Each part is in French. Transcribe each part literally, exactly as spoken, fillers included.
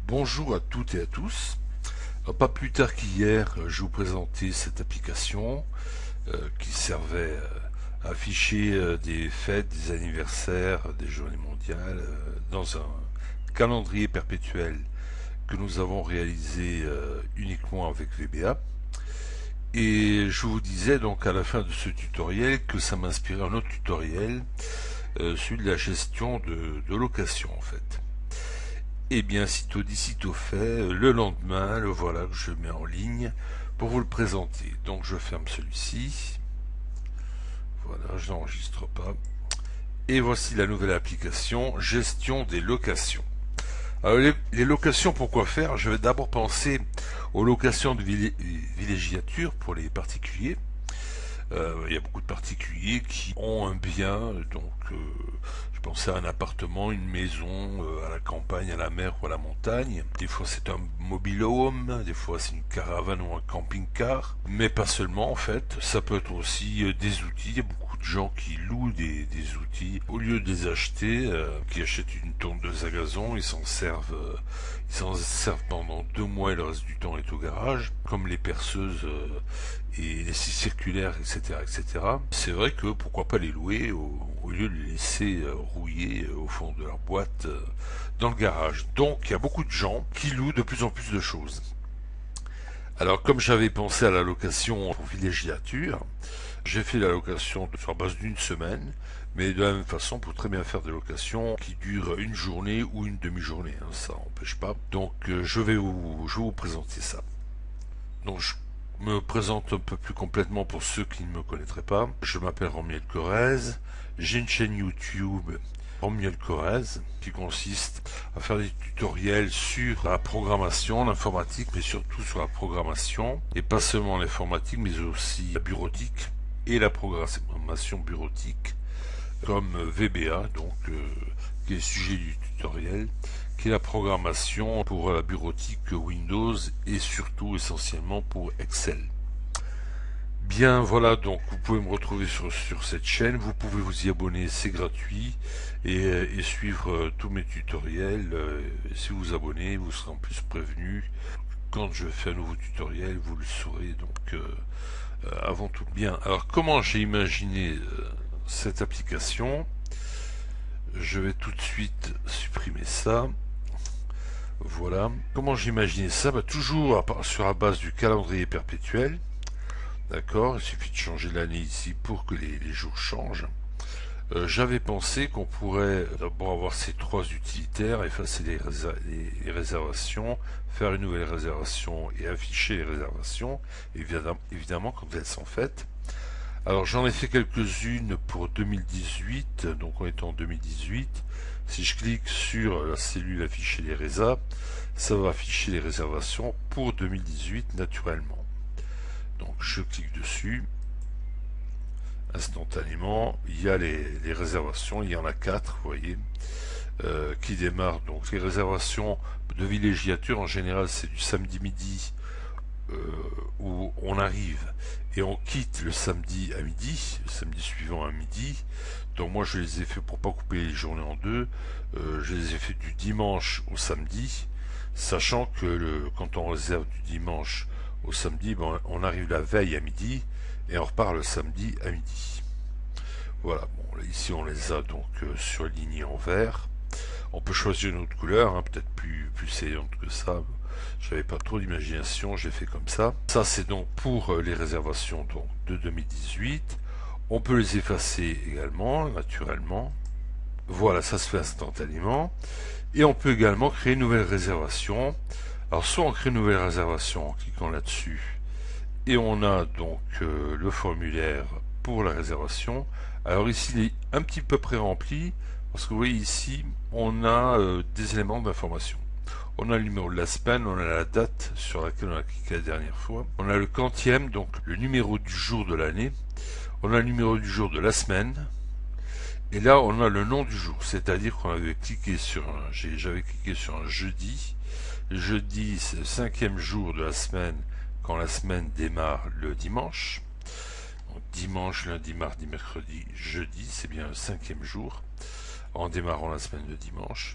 Bonjour à toutes et à tous. Alors, pas plus tard qu'hier, je vous présentais cette application euh, qui servait euh, à afficher euh, des fêtes, des anniversaires, des journées mondiales euh, dans un calendrier perpétuel que nous avons réalisé euh, uniquement avec V B A. Et je vous disais donc à la fin de ce tutoriel que ça m'inspirait un autre tutoriel, euh, celui de la gestion de, de location en fait. Et bien, sitôt dit, sitôt fait, le lendemain, le voilà que je mets en ligne pour vous le présenter. Donc je ferme celui-ci. Voilà, je n'enregistre pas. Et voici la nouvelle application, gestion des locations. Alors les, les locations, pourquoi faire? Je vais d'abord penser aux locations de villégiature pour les particuliers. Euh, il y a beaucoup de particuliers qui ont un bien, donc euh, je pensais à un appartement, une maison euh, à la campagne, à la mer ou à la montagne. Des fois c'est un mobile home, des fois c'est une caravane ou un camping-car, mais pas seulement en fait. Ça peut être aussi euh, des outils. Il y a beaucoup de gens qui louent des, des outils au lieu de les acheter, euh, qui achètent une tondeuse à gazon, ils s'en servent, euh, ils s'en servent pendant deux mois et le reste du temps est au garage, comme les perceuses euh, et les scies circulaires, et cetera, et cetera. C'est vrai que pourquoi pas les louer au, au lieu de les laisser euh, rouiller euh, au fond de leur boîte euh, dans le garage. Donc il y a beaucoup de gens qui louent de plus en plus de choses. Alors comme j'avais pensé à la location pour villégiature, j'ai fait la location sur la base d'une semaine, mais de la même façon pour très bien faire des locations qui durent une journée ou une demi-journée, hein, ça n'empêche pas. Donc euh, je vais vous, je vais vous présenter ça. Donc je me présente un peu plus complètement pour ceux qui ne me connaîtraient pas. Je m'appelle Romuald Corrèze, j'ai une chaîne YouTube Romuald Corrèze qui consiste à faire des tutoriels sur la programmation, l'informatique, mais surtout sur la programmation, et pas seulement l'informatique, mais aussi la bureautique et la programmation bureautique, comme V B A, donc euh, qui est le sujet du tutoriel, qui est la programmation pour la bureautique Windows et surtout essentiellement pour Excel. Bien voilà, donc vous pouvez me retrouver sur, sur cette chaîne, vous pouvez vous y abonner, c'est gratuit, et, et suivre euh, tous mes tutoriels. Euh, si vous vous abonnez, vous serez en plus prévenu quand je fais un nouveau tutoriel, vous le saurez donc euh, euh, avant tout. Bien, alors comment j'ai imaginé euh, cette application? Je vais tout de suite supprimer ça. Voilà. Comment j'imaginais ça? Bah, toujours à, sur la base du calendrier perpétuel. D'accord. Il suffit de changer l'année ici pour que les, les jours changent. Euh, J'avais pensé qu'on pourrait d'abord avoir ces trois utilitaires, effacer les, les, les réservations, faire une nouvelle réservation et afficher les réservations, évidemment, évidemment quand elles sont faites. Alors j'en ai fait quelques-unes pour deux mille dix-huit, donc on est en deux mille dix-huit. Si je clique sur la cellule afficher les résas, ça va afficher les réservations pour deux mille dix-huit naturellement. Donc je clique dessus. Instantanément, il y a les, les réservations, il y en a quatre, vous voyez, euh, qui démarrent. Donc les réservations de villégiature, en général, c'est du samedi midi euh, où on arrive et on quitte le samedi à midi, le samedi suivant à midi. Donc moi je les ai fait pour pas couper les journées en deux, euh, je les ai fait du dimanche au samedi, sachant que le, quand on réserve du dimanche au samedi, ben, on arrive la veille à midi et on repart le samedi à midi. Voilà, bon, là, ici on les a donc euh, surlignés en vert. On peut choisir une autre couleur, hein, peut-être plus, plus saillante que ça. J'avais pas trop d'imagination, j'ai fait comme ça. Ça c'est donc pour les réservations donc, de deux mille dix-huit. On peut les effacer également, naturellement. Voilà, ça se fait instantanément. Et on peut également créer une nouvelle réservation. Alors soit on crée une nouvelle réservation en cliquant là-dessus. Et on a donc euh, le formulaire pour la réservation. Alors ici il est un petit peu pré-rempli. Parce que vous voyez ici, on a euh, des éléments d'information. On a le numéro de la semaine, on a la date sur laquelle on a cliqué la dernière fois. On a le quantième, donc le numéro du jour de l'année. On a le numéro du jour de la semaine. Et là, on a le nom du jour. C'est-à-dire qu'on avait cliqué sur un, j'avais cliqué sur un jeudi. Jeudi, c'est le cinquième jour de la semaine, quand la semaine démarre le dimanche. Donc, dimanche, lundi, mardi, mercredi, jeudi, c'est bien le cinquième jour, en démarrant la semaine de dimanche.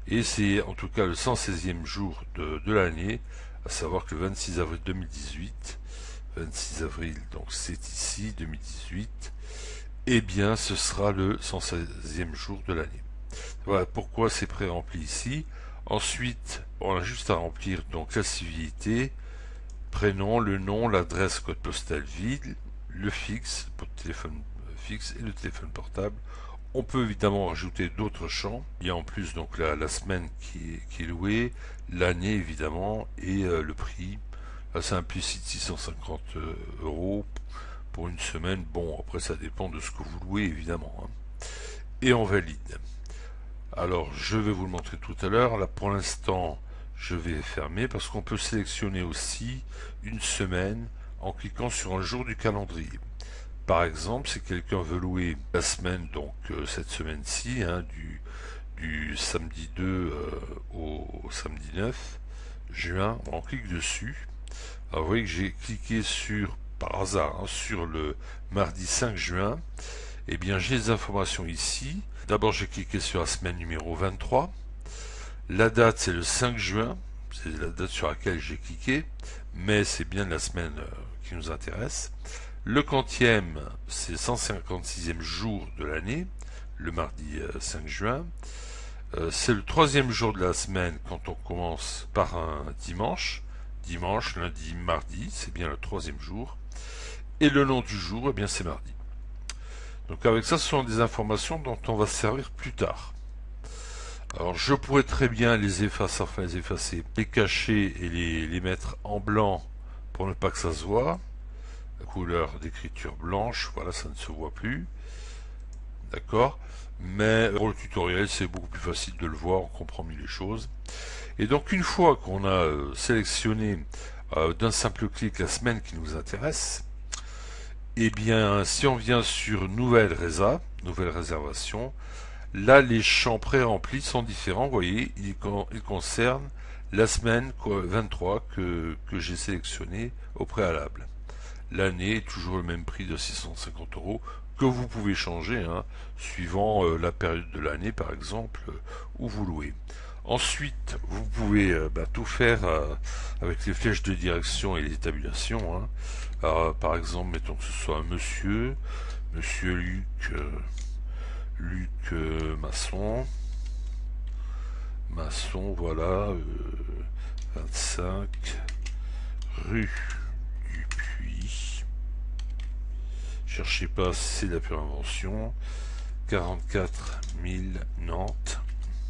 Et c'est en tout cas le cent seizième jour de, de l'année, à savoir que le vingt-six avril deux mille dix-huit, vingt-six avril, donc c'est ici, deux mille dix-huit, eh bien ce sera le cent seizième jour de l'année. Voilà pourquoi c'est pré-rempli ici. Ensuite, on a juste à remplir donc la civilité, prénom, le nom, l'adresse, code postal, ville, le fixe, pour le téléphone fixe et le téléphone portable. On peut évidemment rajouter d'autres champs. Il y a en plus donc la, la semaine qui est, qui est louée, l'année évidemment et euh, le prix. Là c'est implicite six cent cinquante euros pour une semaine. Bon, après ça dépend de ce que vous louez évidemment, hein. Et on valide. Alors je vais vous le montrer tout à l'heure. Là pour l'instant je vais fermer parce qu'on peut sélectionner aussi une semaine en cliquant sur un jour du calendrier. Par exemple, si quelqu'un veut louer la semaine, donc euh, cette semaine-ci, hein, du, du samedi deux euh, au, au samedi neuf juin, on clique dessus. Alors vous voyez que j'ai cliqué sur, par hasard, hein, sur le mardi cinq juin. Eh bien j'ai les informations ici. D'abord j'ai cliqué sur la semaine numéro vingt-trois. La date c'est le cinq juin, c'est la date sur laquelle j'ai cliqué, mais c'est bien la semaine euh, qui nous intéresse. Le quantième, c'est le cent cinquante-sixième jour de l'année, le mardi cinq juin. Euh, c'est le troisième jour de la semaine quand on commence par un dimanche. Dimanche, lundi, mardi, c'est bien le troisième jour. Et le nom du jour, eh bien c'est mardi. Donc avec ça, ce sont des informations dont on va se servir plus tard. Alors je pourrais très bien les effacer, enfin les effacer, les cacher et les, les mettre en blanc pour ne pas que ça se voit. Couleur d'écriture blanche, voilà, ça ne se voit plus, d'accord, mais pour le tutoriel c'est beaucoup plus facile de le voir, on comprend mieux les choses. Et donc une fois qu'on a euh, sélectionné euh, d'un simple clic la semaine qui nous intéresse, et bien si on vient sur nouvelle résa, nouvelle réservation, là les champs pré-remplis sont différents, vous voyez, ils, ils concernent la semaine vingt-trois que, que j'ai sélectionné au préalable. L'année est toujours le même prix de six cent cinquante euros que vous pouvez changer hein, suivant euh, la période de l'année par exemple euh, où vous louez. Ensuite vous pouvez euh, bah, tout faire euh, avec les flèches de direction et les tabulations hein. Alors, par exemple mettons que ce soit un monsieur monsieur Luc euh, Luc euh, Masson Masson voilà euh, vingt-cinq rue Cherchez pas, c'est la pure invention. quarante-quatre mille Nantes.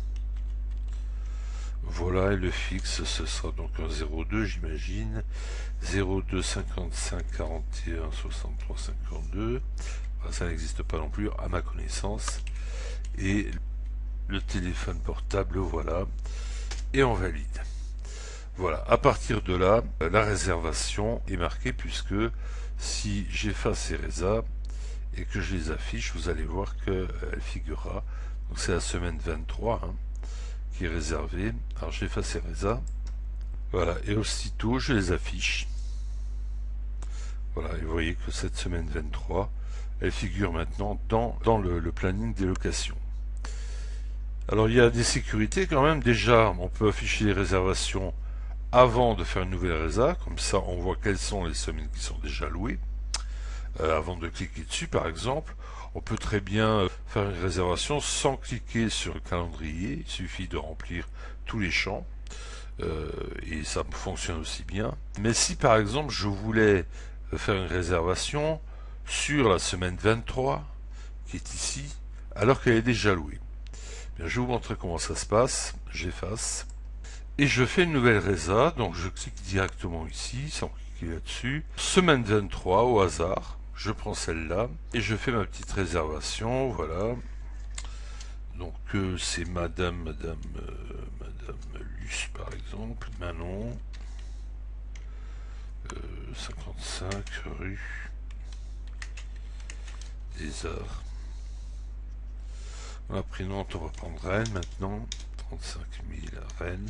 Voilà, et le fixe, ce sera donc un zéro deux, j'imagine. zéro deux cinquante-cinq quarante et un soixante-trois cinquante-deux. Enfin, ça n'existe pas non plus, à ma connaissance. Et le téléphone portable, voilà. Et on valide. Voilà, à partir de là, la réservation est marquée puisque si j'efface ces résas et que je les affiche, vous allez voir qu'elle figurera. Donc c'est la semaine vingt-trois hein, qui est réservée. Alors j'efface ces résas. Voilà, et aussitôt je les affiche. Voilà, et vous voyez que cette semaine vingt-trois, elle figure maintenant dans, dans le, le planning des locations. Alors il y a des sécurités quand même. Déjà, on peut afficher les réservations avant de faire une nouvelle résa, comme ça on voit quelles sont les semaines qui sont déjà louées. Euh, avant de cliquer dessus par exemple, on peut très bien faire une réservation sans cliquer sur le calendrier, il suffit de remplir tous les champs euh, et ça fonctionne aussi bien. Mais si par exemple je voulais faire une réservation sur la semaine vingt-trois qui est ici, alors qu'elle est déjà louée, bien, je vais vous montrer comment ça se passe. J'efface. Et je fais une nouvelle résa, donc je clique directement ici, sans cliquer là-dessus. Semaine vingt-trois, au hasard, je prends celle-là, et je fais ma petite réservation, voilà. Donc euh, c'est Madame, Madame, euh, Madame Luce par exemple, Manon, euh, cinquante-cinq rue des Arts. On a pris Nantes, on va prendre Rennes maintenant, trente-cinq mille Rennes.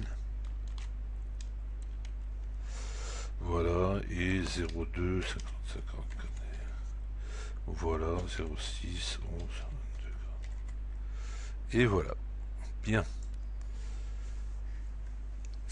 Voilà, et zéro deux, cinquante, cinquante, voilà, zéro six, onze, vingt-deux. Et voilà, bien.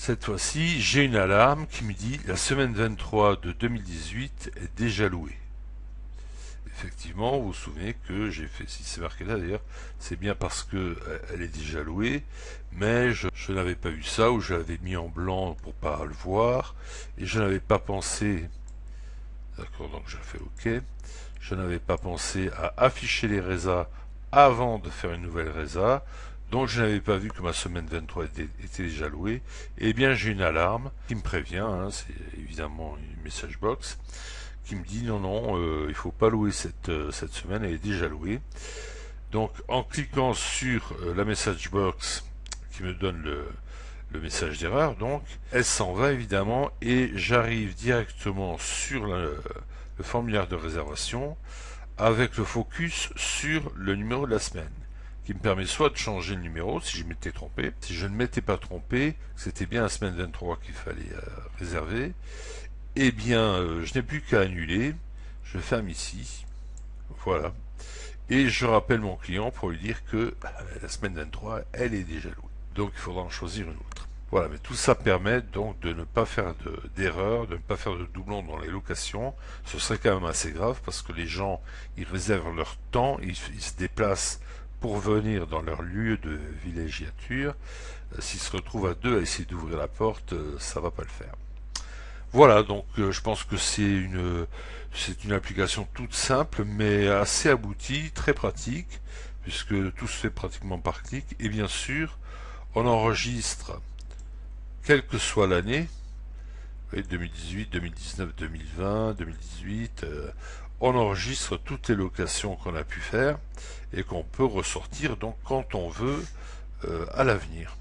Cette fois-ci, j'ai une alarme qui me dit la semaine vingt-trois de deux mille dix-huit est déjà louée. Effectivement, vous vous souvenez que j'ai fait, si c'est marqué là d'ailleurs, c'est bien parce que elle est déjà louée, mais je, je n'avais pas vu ça, ou je l'avais mis en blanc pour pas le voir, et je n'avais pas pensé, d'accord, donc je fais OK, je n'avais pas pensé à afficher les résas avant de faire une nouvelle résa, donc je n'avais pas vu que ma semaine vingt-trois était, était déjà louée. Et bien j'ai une alarme qui me prévient, hein, c'est évidemment une message box, qui me dit non non, euh, il faut pas louer cette, euh, cette semaine, elle est déjà louée. Donc en cliquant sur euh, la message box qui me donne le, le message d'erreur, donc elle s'en va évidemment, et j'arrive directement sur le, le formulaire de réservation avec le focus sur le numéro de la semaine, qui me permet soit de changer le numéro si je m'étais trompé, si je ne m'étais pas trompé, c'était bien la semaine vingt-trois qu'il fallait euh, réserver, et bien euh, je n'ai plus qu'à annuler, je ferme ici, voilà, et je rappelle mon client pour lui dire que euh, la semaine vingt-trois elle est déjà louée, donc il faudra en choisir une autre. Voilà, mais tout ça permet donc de ne pas faire d'erreur, de, de ne pas faire de doublons dans les locations. Ce serait quand même assez grave parce que les gens, ils réservent leur temps, ils, ils se déplacent pour venir dans leur lieu de villégiature. Euh, S'ils se retrouvent à deux à essayer d'ouvrir la porte, euh, ça va pas le faire. Voilà, donc euh, je pense que c'est une, c'est une application toute simple mais assez aboutie, très pratique, puisque tout se fait pratiquement par clic. Et bien sûr, on enregistre quelle que soit l'année, deux mille dix-huit, deux mille dix-neuf, deux mille vingt, deux mille dix-huit, euh, on enregistre toutes les locations qu'on a pu faire et qu'on peut ressortir donc quand on veut euh, à l'avenir.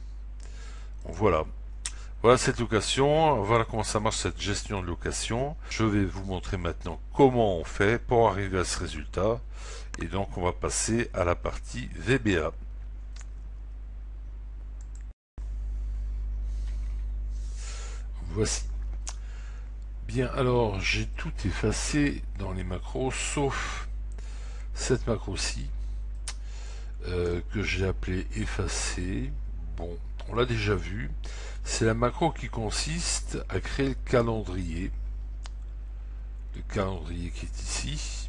Voilà. Voilà cette location, voilà comment ça marche cette gestion de location. Je vais vous montrer maintenant comment on fait pour arriver à ce résultat. Et donc on va passer à la partie V B A. Voici. Bien, alors j'ai tout effacé dans les macros sauf cette macro-ci euh, que j'ai appelée effacer. Bon, on l'a déjà vu. C'est la macro qui consiste à créer le calendrier. Le calendrier qui est ici.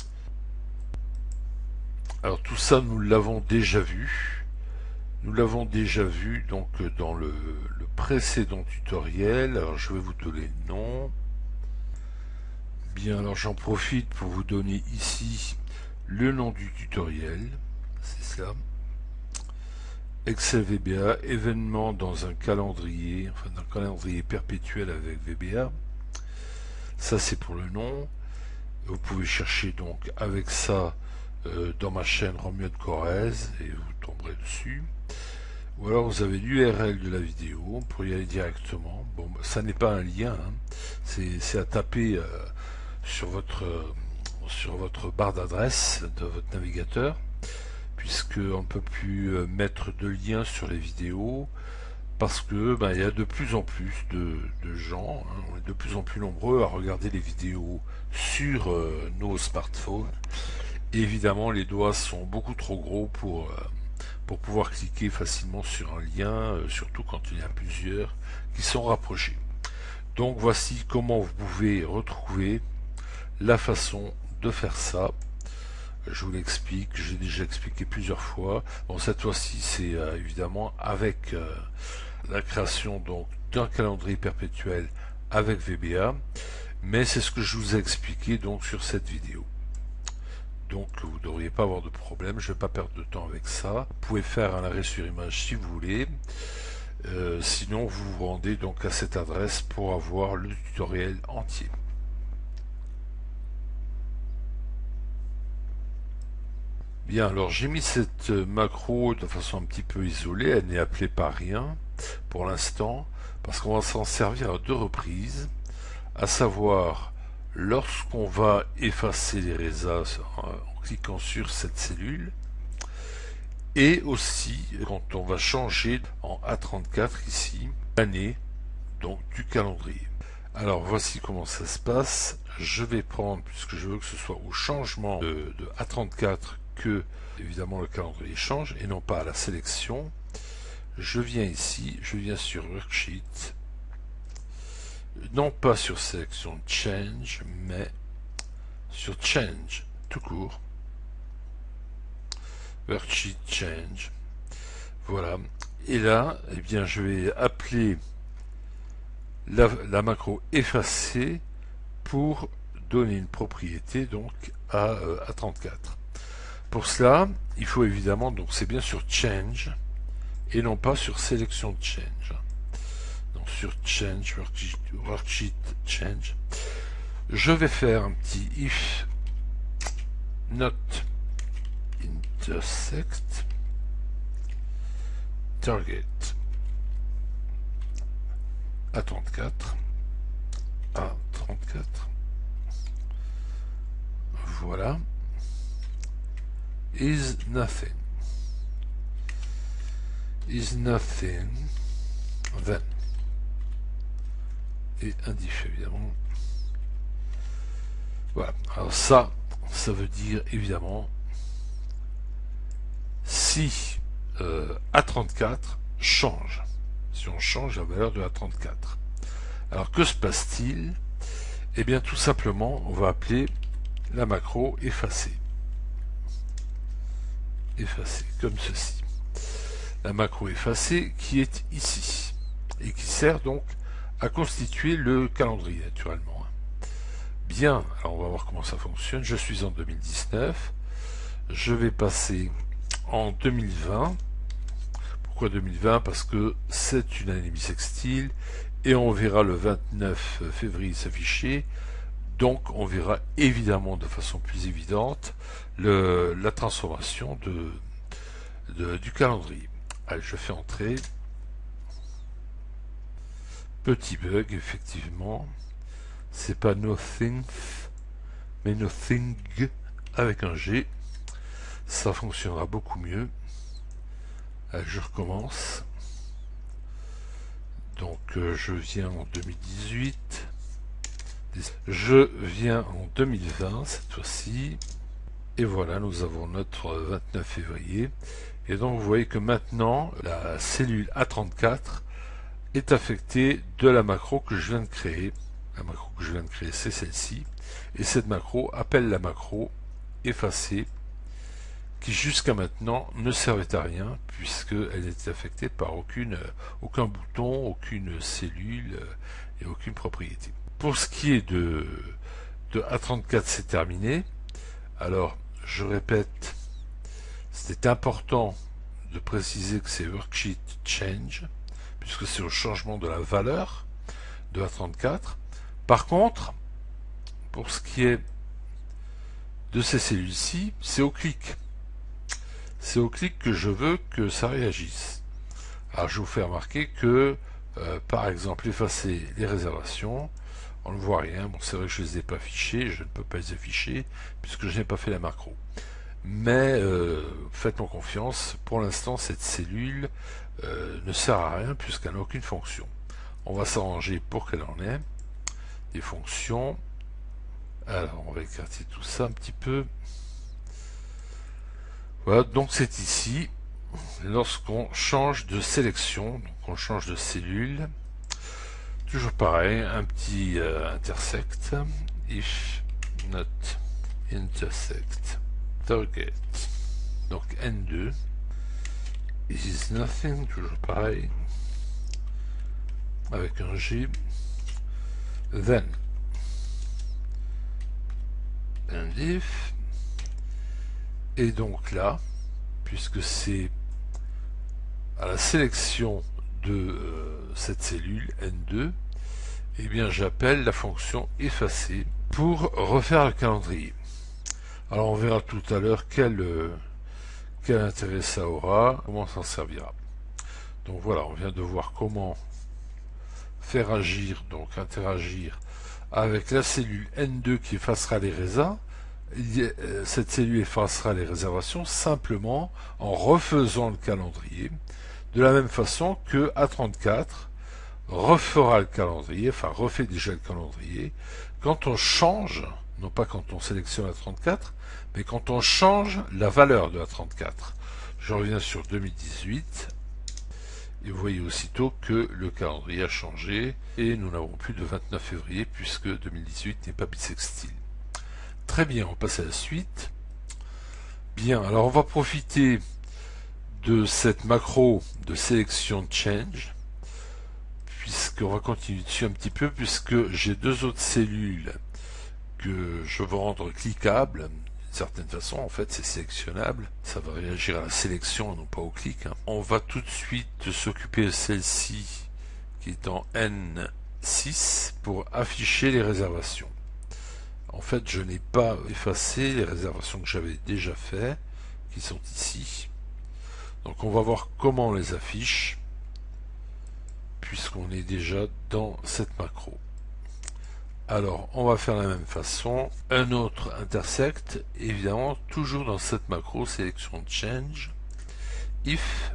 Alors tout ça, nous l'avons déjà vu. Nous l'avons déjà vu donc dans le, le précédent tutoriel. Alors je vais vous donner le nom. Bien, alors j'en profite pour vous donner ici le nom du tutoriel. C'est ça. Excel V B A, événement dans un calendrier, enfin dans un calendrier perpétuel avec V B A. Ça c'est pour le nom. Vous pouvez chercher donc avec ça euh, dans ma chaîne Romuald Corrèze et vous tomberez dessus. Ou alors vous avez l'U R L de la vidéo pour y aller directement. Bon, ça n'est pas un lien, hein. C'est à taper euh, sur votre euh, sur votre barre d'adresse de votre navigateur, puisque on ne peut plus euh, mettre de liens sur les vidéos parce que ben, il y a de plus en plus de, de gens, hein, on est de plus en plus nombreux à regarder les vidéos sur euh, nos smartphones. Et évidemment, les doigts sont beaucoup trop gros pour euh, pour pouvoir cliquer facilement sur un lien, euh, surtout quand il y en a plusieurs qui sont rapprochés. Donc voici comment vous pouvez retrouver la façon de faire ça. Je vous l'explique, j'ai déjà expliqué plusieurs fois. Bon, cette fois-ci, c'est euh, évidemment avec euh, la création donc d'un calendrier perpétuel avec V B A, mais c'est ce que je vous ai expliqué donc sur cette vidéo. Donc vous ne devriez pas avoir de problème, je ne vais pas perdre de temps avec ça. Vous pouvez faire un arrêt sur image si vous voulez. Euh, sinon vous vous rendez donc à cette adresse pour avoir le tutoriel entier. Bien, alors j'ai mis cette macro de façon un petit peu isolée, elle n'est appelée par rien pour l'instant, parce qu'on va s'en servir à deux reprises, à savoir lorsqu'on va effacer les résas en cliquant sur cette cellule, et aussi quand on va changer en A trente-quatre ici, l'année donc du calendrier. Alors voici comment ça se passe. Je vais prendre, puisque je veux que ce soit au changement de, de A trente-quatre que évidemment le calendrier change et non pas à la sélection. je viens ici, je viens sur Worksheet, non pas sur sélection Change, mais sur Change, tout court. Worksheet Change. Voilà. Et là, eh bien, je vais appeler la, la macro effacer pour donner une propriété donc à, euh, à trente-quatre. Pour cela, il faut évidemment, donc c'est bien sur Change et non pas sur sélection Change. Donc sur Change, Worksheet, worksheet Change, je vais faire un petit if not intersect target à trente-quatre, à trente-quatre, voilà, is nothing, is nothing, then, et indiff évidemment. Voilà, alors ça, ça veut dire évidemment si euh, A trente-quatre change, si on change la valeur de A trente-quatre. Alors que se passe-t-il? Eh bien tout simplement, on va appeler la macro effacer. Effacer, comme ceci. La macro effacer qui est ici, et qui sert donc à constituer le calendrier naturellement. Bien, alors on va voir comment ça fonctionne. Je suis en deux mille dix-neuf, je vais passer en deux mille vingt. Pourquoi deux mille vingt? Parce que c'est une année bissextile et on verra le vingt-neuf février s'afficher. Donc on verra évidemment de façon plus évidente le, la transformation de, de, du calendrier. Allez, je fais entrer. Petit bug, effectivement. C'est pas nothing, mais nothing avec un G. Ça fonctionnera beaucoup mieux. Allez, je recommence. Donc euh, je viens en deux mille dix-huit. Je viens en deux mille vingt cette fois-ci. Et voilà, nous avons notre vingt-neuf février. Et donc vous voyez que maintenant, la cellule A trente-quatre est affectée de la macro que je viens de créer. La macro que je viens de créer, c'est celle-ci. Et cette macro appelle la macro effacer, qui jusqu'à maintenant ne servait à rien, puisqu'elle n'était affectée par aucune, aucun bouton, aucune cellule et aucune propriété. Pour ce qui est de, de A trente-quatre, c'est terminé. Alors, je répète, c'était important de préciser que c'est Worksheet Change, puisque c'est au changement de la valeur de A trente-quatre. Par contre, pour ce qui est de ces cellules-ci, c'est au clic. C'est au clic que je veux que ça réagisse. Alors je vous fais remarquer que, euh, par exemple, effacer les réservations, on ne voit rien. Bon, c'est vrai que je ne les ai pas affichées, je ne peux pas les afficher, puisque je n'ai pas fait la macro. Mais euh, faites-moi confiance, pour l'instant, cette cellule euh, ne sert à rien, puisqu'elle n'a aucune fonction. On va s'arranger pour qu'elle en ait des fonctions. Alors on va écarter tout ça un petit peu. Voilà, donc c'est ici lorsqu'on change de sélection, donc on change de cellule, toujours pareil, un petit euh, intersect, if not intersect target, donc N deux, is nothing, toujours pareil, avec un G, then and if, et donc là, puisque c'est à la sélection de euh, cette cellule N deux, eh bien j'appelle la fonction effacer pour refaire le calendrier. Alors on verra tout à l'heure quel, euh, quel intérêt ça aura, comment on s'en servira. Donc voilà, on vient de voir comment faire agir, donc interagir avec la cellule N deux qui effacera les résas. Cette cellule effacera les réservations simplement en refaisant le calendrier, de la même façon que A trente-quatre refera le calendrier, enfin refait déjà le calendrier, quand on change, non pas quand on sélectionne A trente-quatre, mais quand on change la valeur de A trente-quatre. Je reviens sur deux mille dix-huit, Et vous voyez aussitôt que le calendrier a changé et nous n'avons plus de vingt-neuf février puisque deux mille dix-huit n'est pas bissextile. Très bien, on passe à la suite. Bien, alors on va profiter de cette macro de sélection change, puisqu'on va continuer dessus un petit peu, puisque j'ai deux autres cellules que je veux rendre cliquables. D'une certaine façon, en fait, c'est sélectionnable. Ça va réagir à la sélection et non pas au clic. Hein. On va tout de suite s'occuper de celle-ci, qui est en N six, pour afficher les réservations. En fait, je n'ai pas effacé les réservations que j'avais déjà faites, qui sont ici. Donc on va voir comment on les affiche, puisqu'on est déjà dans cette macro. Alors, on va faire la même façon. Un autre intersect, évidemment, toujours dans cette macro, sélection change. If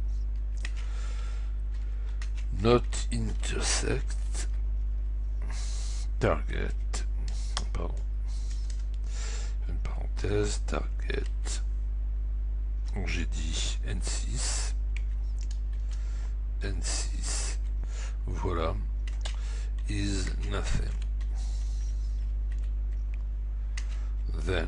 not intersect target, pardon, une parenthèse, target, donc j'ai dit N six, N six, voilà, is nothing. Then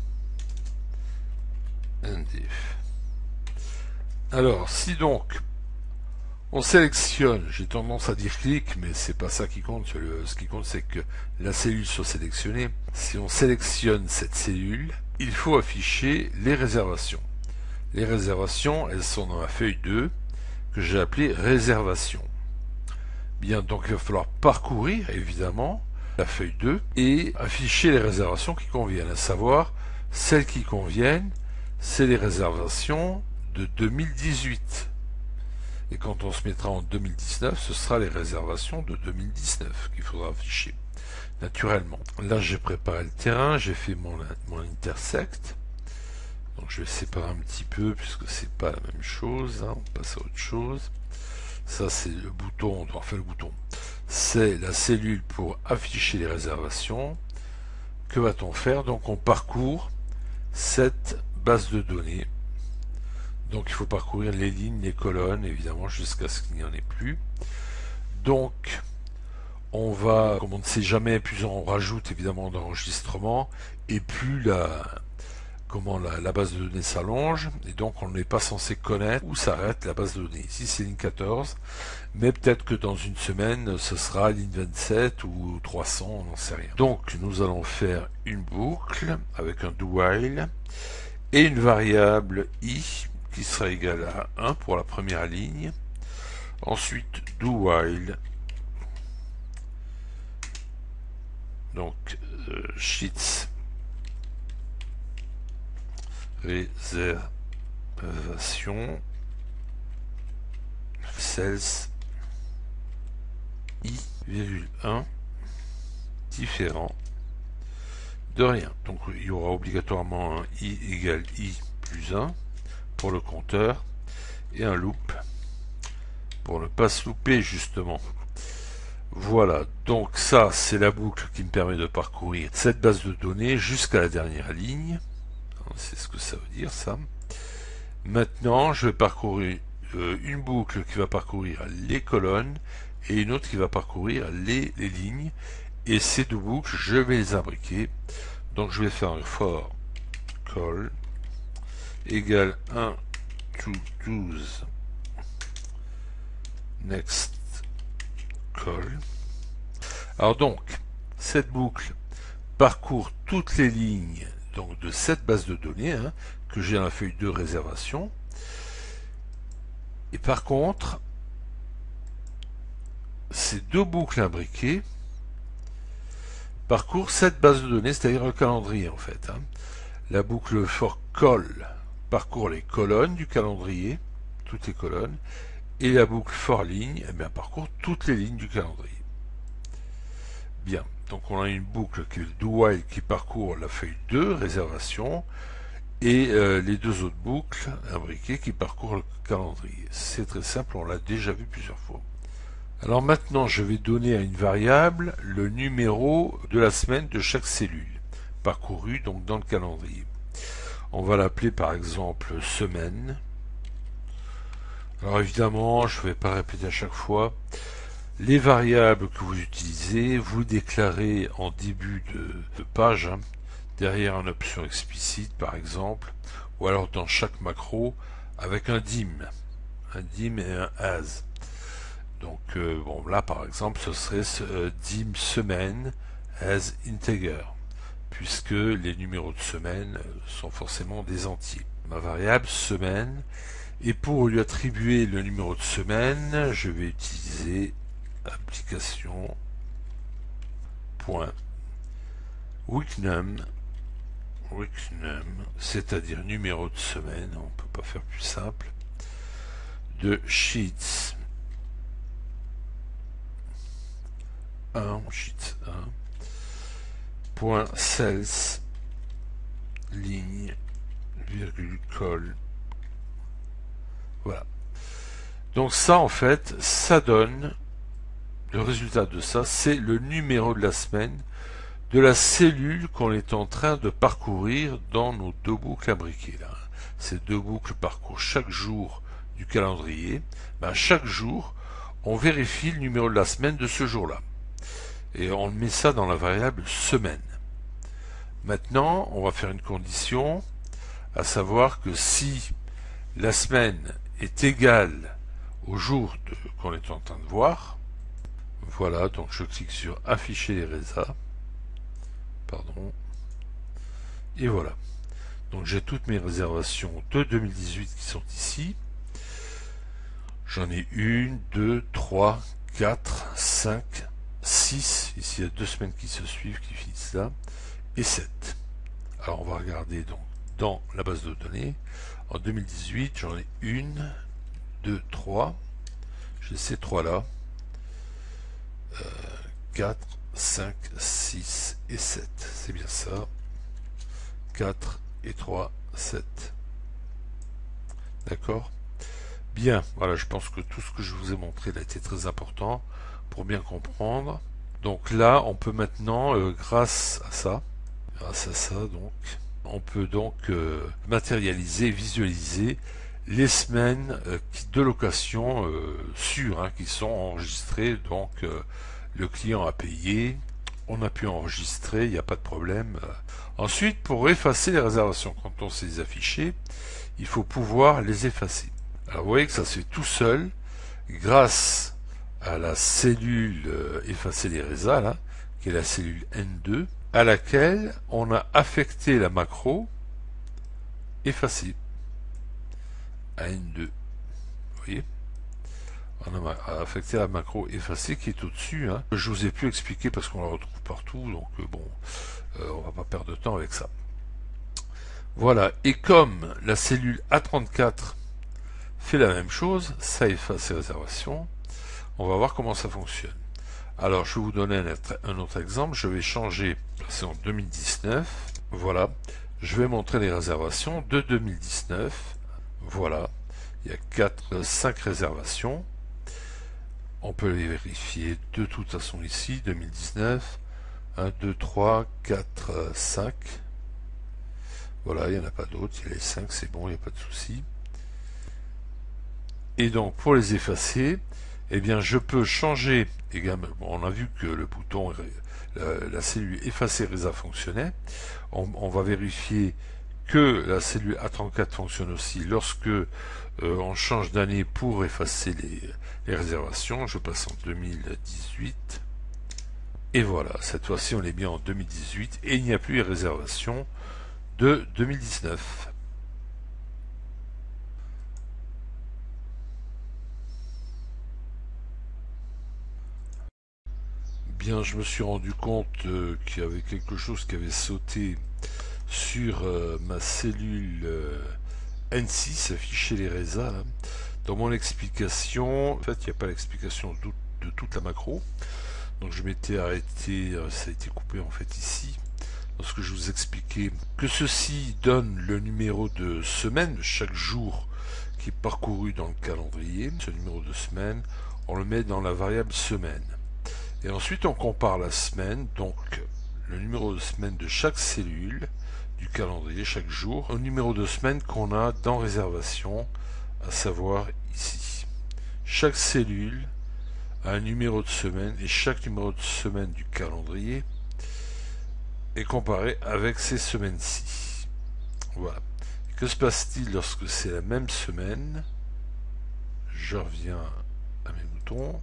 and if. Alors, si donc on sélectionne, j'ai tendance à dire clic, mais c'est pas ça qui compte. Le, ce qui compte, c'est que la cellule soit sélectionnée. Si on sélectionne cette cellule, il faut afficher les réservations. Les réservations, elles sont dans la feuille deux, que j'ai appelée réservation. Bien, donc il va falloir parcourir, évidemment, la feuille deux et afficher les réservations qui conviennent, à savoir celles qui conviennent, c'est les réservations de deux mille dix-huit. Et quand on se mettra en deux mille dix-neuf, ce sera les réservations de deux mille dix-neuf qu'il faudra afficher, naturellement. Là, j'ai préparé le terrain, j'ai fait mon, mon intersect. Donc je vais séparer un petit peu, puisque c'est pas la même chose, hein. On passe à autre chose. Ça, c'est le bouton, enfin le bouton, c'est la cellule pour afficher les réservations. Que va-t-on faire? Donc on parcourt cette base de données. Donc il faut parcourir les lignes, les colonnes, évidemment, jusqu'à ce qu'il n'y en ait plus. Donc on va, comme on ne sait jamais, plus on rajoute évidemment d'enregistrement, et plus la, comment la, la base de données s'allonge, et donc on n'est pas censé connaître où s'arrête la base de données. Ici c'est ligne quatorze, mais peut-être que dans une semaine ce sera ligne vingt-sept ou trois cents, on n'en sait rien. Donc nous allons faire une boucle avec un do while et une variable i qui sera égale à un pour la première ligne. Ensuite do while, donc euh, sheets réservation cells i virgule un différent de rien. Donc il y aura obligatoirement un i égale i plus un pour le compteur et un loop pour ne pas se louper justement. Voilà, donc ça c'est la boucle qui me permet de parcourir cette base de données jusqu'à la dernière ligne. C'est ce que ça veut dire ça. Maintenant je vais parcourir euh, une boucle qui va parcourir les colonnes et une autre qui va parcourir les, les lignes, et ces deux boucles je vais les imbriquer. Donc je vais faire un for call égale un to douze next call. Alors donc cette boucle parcourt toutes les lignes donc de cette base de données hein, que j'ai dans la feuille de réservation, et par contre ces deux boucles imbriquées parcourent cette base de données, c'est-à-dire le calendrier en fait. Hein. La boucle for call parcourt les colonnes du calendrier, toutes les colonnes, et la boucle for ligne eh bien, parcourt toutes les lignes du calendrier. Bien, donc on a une boucle qui est le do while qui parcourt la feuille deux, réservation, et euh, les deux autres boucles imbriquées qui parcourent le calendrier. C'est très simple, on l'a déjà vu plusieurs fois. Alors maintenant, je vais donner à une variable le numéro de la semaine de chaque cellule, parcourue donc dans le calendrier. On va l'appeler par exemple semaine. Alors évidemment, je ne vais pas répéter à chaque fois. Les variables que vous utilisez, vous les déclarez en début de, de page, hein, derrière une option explicite par exemple, ou alors dans chaque macro avec un dim, un dim et un as. Donc euh, bon là par exemple ce serait ce, euh, dim semaine as integer, puisque les numéros de semaine sont forcément des entiers. Ma variable semaine, et pour lui attribuer le numéro de semaine, je vais utiliser application point weeknum, weeknum, c'est-à-dire numéro de semaine, on peut pas faire plus simple, de sheets un, sheets un, point cells, ligne, virgule, col. Voilà. Donc ça, en fait, ça donne, le résultat de ça, c'est le numéro de la semaine de la cellule qu'on est en train de parcourir dans nos deux boucles imbriquées. Là. Ces deux boucles parcourent chaque jour du calendrier. Ben, chaque jour, on vérifie le numéro de la semaine de ce jour-là. Et on met ça dans la variable semaine. Maintenant, on va faire une condition, à savoir que si la semaine est égale au jour qu'on est en train de voir, voilà, donc je clique sur afficher les résas, pardon, et voilà. Donc j'ai toutes mes réservations de deux mille dix-huit qui sont ici. J'en ai une, deux, trois, quatre, cinq, six, ici il y a deux semaines qui se suivent, qui finissent là, et sept. Alors on va regarder donc dans la base de données. En deux mille dix-huit, j'en ai une, deux, trois. J'ai ces trois là. Euh, quatre, cinq, six et sept. C'est bien ça. quatre et trois, sept. D'accord? Bien, voilà, je pense que tout ce que je vous ai montré là était très important pour bien comprendre. Donc là, on peut maintenant, euh, grâce à ça, grâce à ça, donc, on peut donc euh, matérialiser, visualiser les semaines euh, de location euh, sûres, hein, qui sont enregistrées. Donc, euh, le client a payé, on a pu enregistrer, il n'y a pas de problème. Ensuite, pour effacer les réservations, quand on s'est affiché, il faut pouvoir les effacer. Alors vous voyez que ça se fait tout seul grâce à la cellule euh, effacer les résas, là, qui est la cellule N deux, à laquelle on a affecté la macro effacer à N deux. Vous voyez, on a affecté la macro effacer qui est au-dessus. Hein. Je vous ai plus expliqué parce qu'on la retrouve partout, donc euh, bon, euh, on va pas perdre de temps avec ça. Voilà, et comme la cellule A trente-quatre fait la même chose, ça efface ses réservations, on va voir comment ça fonctionne. Alors je vais vous donner un, un autre exemple, je vais changer, c'est en deux mille dix-neuf, voilà, je vais montrer les réservations de deux mille dix-neuf, voilà, il y a quatre, cinq réservations, on peut les vérifier de toute façon ici, deux mille dix-neuf, un, deux, trois, quatre, cinq, voilà, il n'y en a pas d'autres, il y a les cinq, c'est bon, il n'y a pas de souci. Et donc pour les effacer, eh bien je peux changer également. Bon, on a vu que le bouton, la, la cellule effacer résa fonctionnait. On, on va vérifier que la cellule A trente-quatre fonctionne aussi lorsque euh, on change d'année pour effacer les, les réservations. Je passe en deux mille dix-huit. Et voilà, cette fois-ci on est bien en deux mille dix-huit et il n'y a plus les réservations de deux mille dix-neuf. Bien, je me suis rendu compte euh, qu'il y avait quelque chose qui avait sauté sur euh, ma cellule euh, N six, afficher les résas. Là. Dans mon explication, en fait, il n'y a pas l'explication de, de toute la macro. Donc je m'étais arrêté, euh, ça a été coupé en fait ici, lorsque je vous expliquais que ceci donne le numéro de semaine de chaque jour qui est parcouru dans le calendrier. Ce numéro de semaine, on le met dans la variable semaine. Et ensuite, on compare la semaine, donc le numéro de semaine de chaque cellule du calendrier, chaque jour, au numéro de semaine qu'on a dans réservation, à savoir ici. chaque cellule a un numéro de semaine et chaque numéro de semaine du calendrier est comparé avec ces semaines-ci. Voilà. Que se passe-t-il lorsque c'est la même semaine? Je reviens à mes moutons.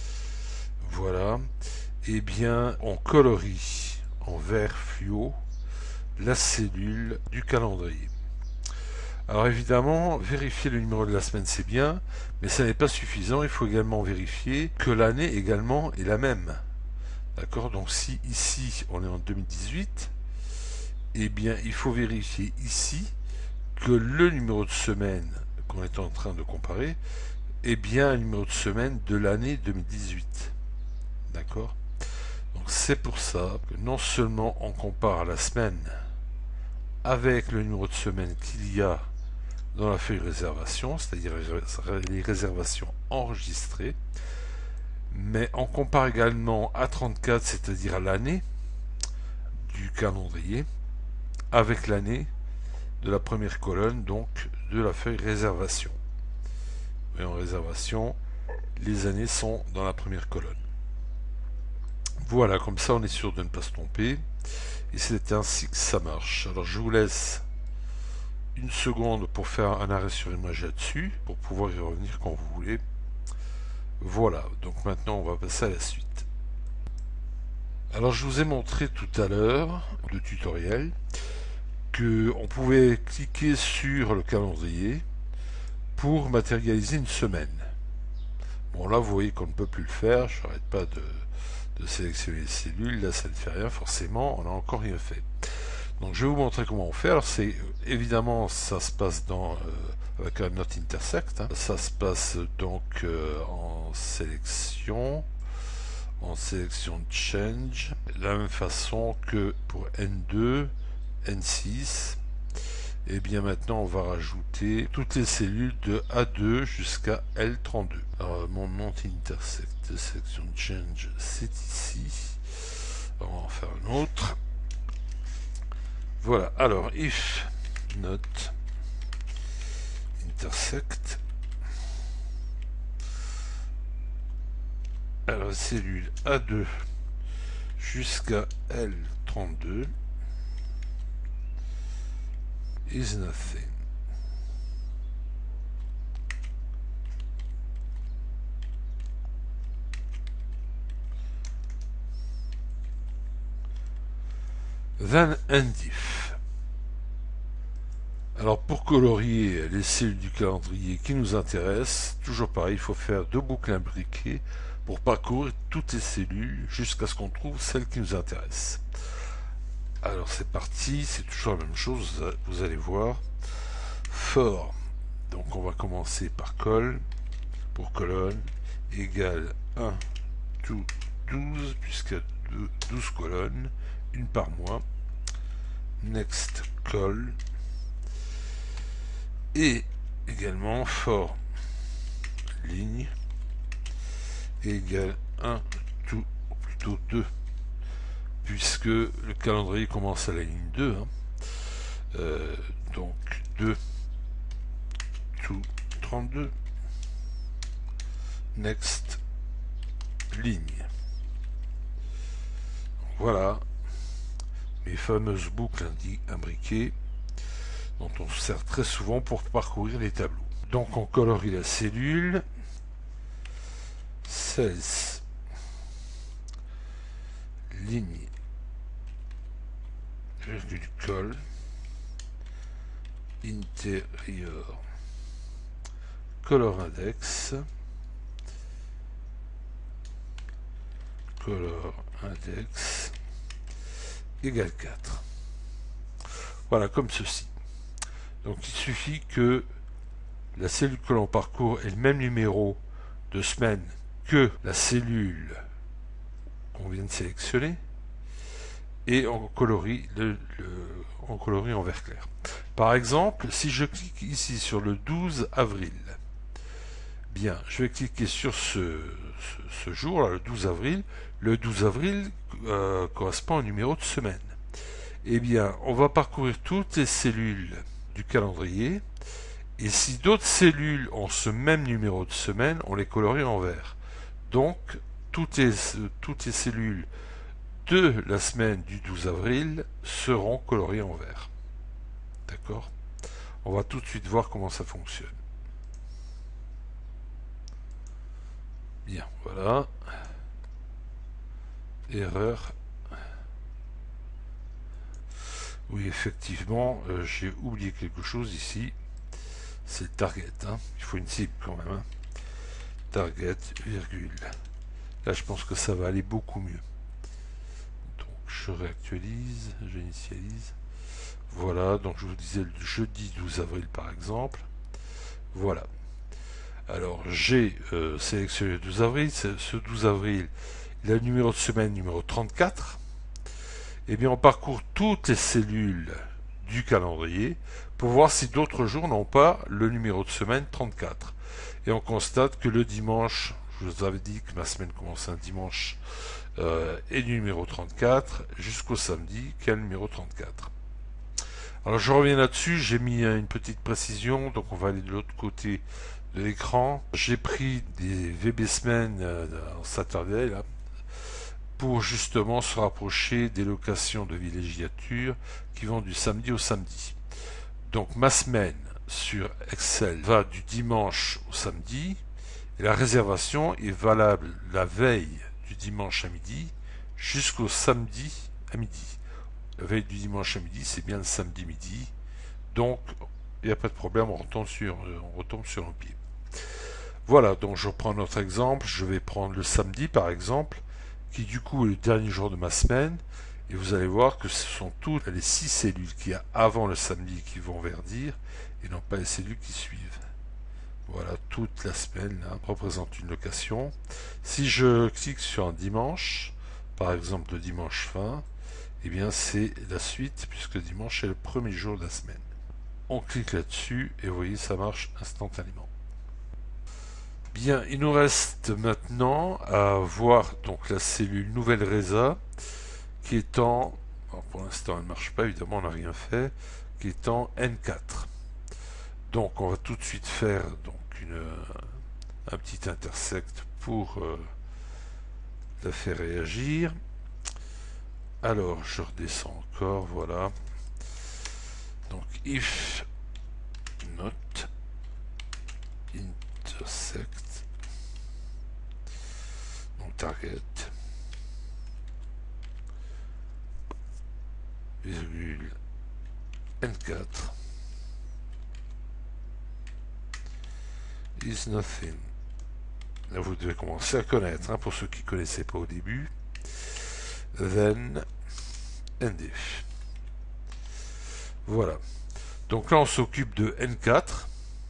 Voilà. Eh bien, on colorie en vert fluo la cellule du calendrier. Alors évidemment, vérifier le numéro de la semaine c'est bien, mais ça n'est pas suffisant, il faut également vérifier que l'année également est la même. D'accord? Donc si ici on est en deux mille dix-huit, eh bien il faut vérifier ici que le numéro de semaine qu'on est en train de comparer est bien un numéro de semaine de l'année deux mille dix-huit. D'accord? Donc c'est pour ça que non seulement on compare la semaine avec le numéro de semaine qu'il y a dans la feuille réservation, c'est-à-dire les réservations enregistrées, mais on compare également A trente-quatre, c'est-à-dire l'année du calendrier, avec l'année de la première colonne, donc de la feuille réservation. Et en réservation, les années sont dans la première colonne. Voilà, comme ça on est sûr de ne pas se tromper. Et c'est ainsi que ça marche. Alors je vous laisse une seconde pour faire un arrêt sur image là-dessus, pour pouvoir y revenir quand vous voulez. Voilà, donc maintenant on va passer à la suite. Alors je vous ai montré tout à l'heure, le tutoriel, que on pouvait cliquer sur le calendrier pour matérialiser une semaine. Bon là vous voyez qu'on ne peut plus le faire, je n'arrête pas de, de sélectionner les cellules, là ça ne fait rien forcément, on n'a encore rien fait. Donc je vais vous montrer comment on fait. Alors c'est évidemment ça se passe dans euh, avec un Not Intersect, hein. Ça se passe donc euh, en sélection, en sélection de change, de la même façon que pour N deux, N six. Et bien maintenant on va rajouter toutes les cellules de A deux jusqu'à L trente-deux. Alors mon Not Intersect, sélection de change, c'est ici. Alors, on va en faire un autre. Voilà, alors if not intersect, alors cellule A deux jusqu'à L trente-deux is nothing. Then endif. Alors pour colorier les cellules du calendrier qui nous intéressent, toujours pareil, il faut faire deux boucles imbriquées pour parcourir toutes les cellules jusqu'à ce qu'on trouve celle qui nous intéresse. Alors c'est parti, c'est toujours la même chose, vous allez voir. For, donc on va commencer par col, pour colonne, égale un, tout, douze, puisqu'il y a douze colonnes, une par mois. Next col, et également for ligne égale un, tout, ou plutôt deux, puisque le calendrier commence à la ligne deux, hein. euh, donc deux, tout, trente-deux, next ligne. Voilà mes fameuses boucles imbriquées dont on se sert très souvent pour parcourir les tableaux. Donc on colorie la cellule, seize, ligne, virgule col, intérieur, color index, color index, égale quatre. Voilà, comme ceci. Donc il suffit que la cellule que l'on parcourt ait le même numéro de semaine que la cellule qu'on vient de sélectionner, et on colorie, le, le, on colorie en vert clair. Par exemple, si je clique ici sur le douze avril, bien, je vais cliquer sur ce, ce, ce jour, là, le douze avril. Le douze avril euh, correspond au numéro de semaine. Eh bien, on va parcourir toutes les cellules du calendrier Et si d'autres cellules ont ce même numéro de semaine, on les colorie en vert. Donc, toutes les, toutes les cellules de la semaine du douze avril seront coloriées en vert. D'accord? On va tout de suite voir comment ça fonctionne. Bien, voilà. Erreur. Oui, effectivement, euh, j'ai oublié quelque chose ici. C'est le target. Hein. Il faut une cible quand même. Hein. Target, virgule. Là, je pense que ça va aller beaucoup mieux. Donc, je réactualise, j'initialise. Voilà, donc je vous disais le jeudi douze avril par exemple. Voilà. Alors, j'ai euh, sélectionné le douze avril. Ce douze avril, il a le numéro de semaine numéro trente-quatre. Eh bien, on parcourt toutes les cellules du calendrier pour voir si d'autres jours n'ont pas le numéro de semaine trente-quatre. Et on constate que le dimanche, je vous avais dit que ma semaine commence un dimanche, euh, est du numéro trente-quatre jusqu'au samedi qui a le numéro trente-quatre. Alors je reviens là-dessus, j'ai mis une petite précision, donc on va aller de l'autre côté de l'écran. J'ai pris des V B semaines euh, en Saturday là, pour justement se rapprocher des locations de villégiature qui vont du samedi au samedi. Donc ma semaine sur Excel va du dimanche au samedi et la réservation est valable la veille du dimanche à midi jusqu'au samedi à midi. La veille du dimanche à midi, c'est bien le samedi midi, donc il n'y a pas de problème, on retombe sur, on retombe sur un pied. Voilà, donc je reprends notre exemple, je vais prendre le samedi par exemple, qui du coup est le dernier jour de ma semaine, et vous allez voir que ce sont toutes les six cellules qu'il y a avant le samedi qui vont verdir, et non pas les cellules qui suivent. Voilà, toute la semaine là, représente une location. Si je clique sur un dimanche, par exemple le dimanche fin, et eh bien c'est la suite, puisque dimanche est le premier jour de la semaine. On clique là-dessus, et vous voyez, ça marche instantanément. Bien, il nous reste maintenant à voir donc la cellule nouvelle Reza qui est en, alors pour l'instant elle ne marche pas, évidemment on n'a rien fait, qui est en N quatre. Donc on va tout de suite faire donc une, un petit intersect pour euh, la faire réagir. Alors je redescends encore, voilà. Donc if not intersect, donc target, virgule N quatre is nothing. Là vous devez commencer à connaître, hein, pour ceux qui ne connaissaient pas au début. Then N D. Voilà. Donc là on s'occupe de N quatre,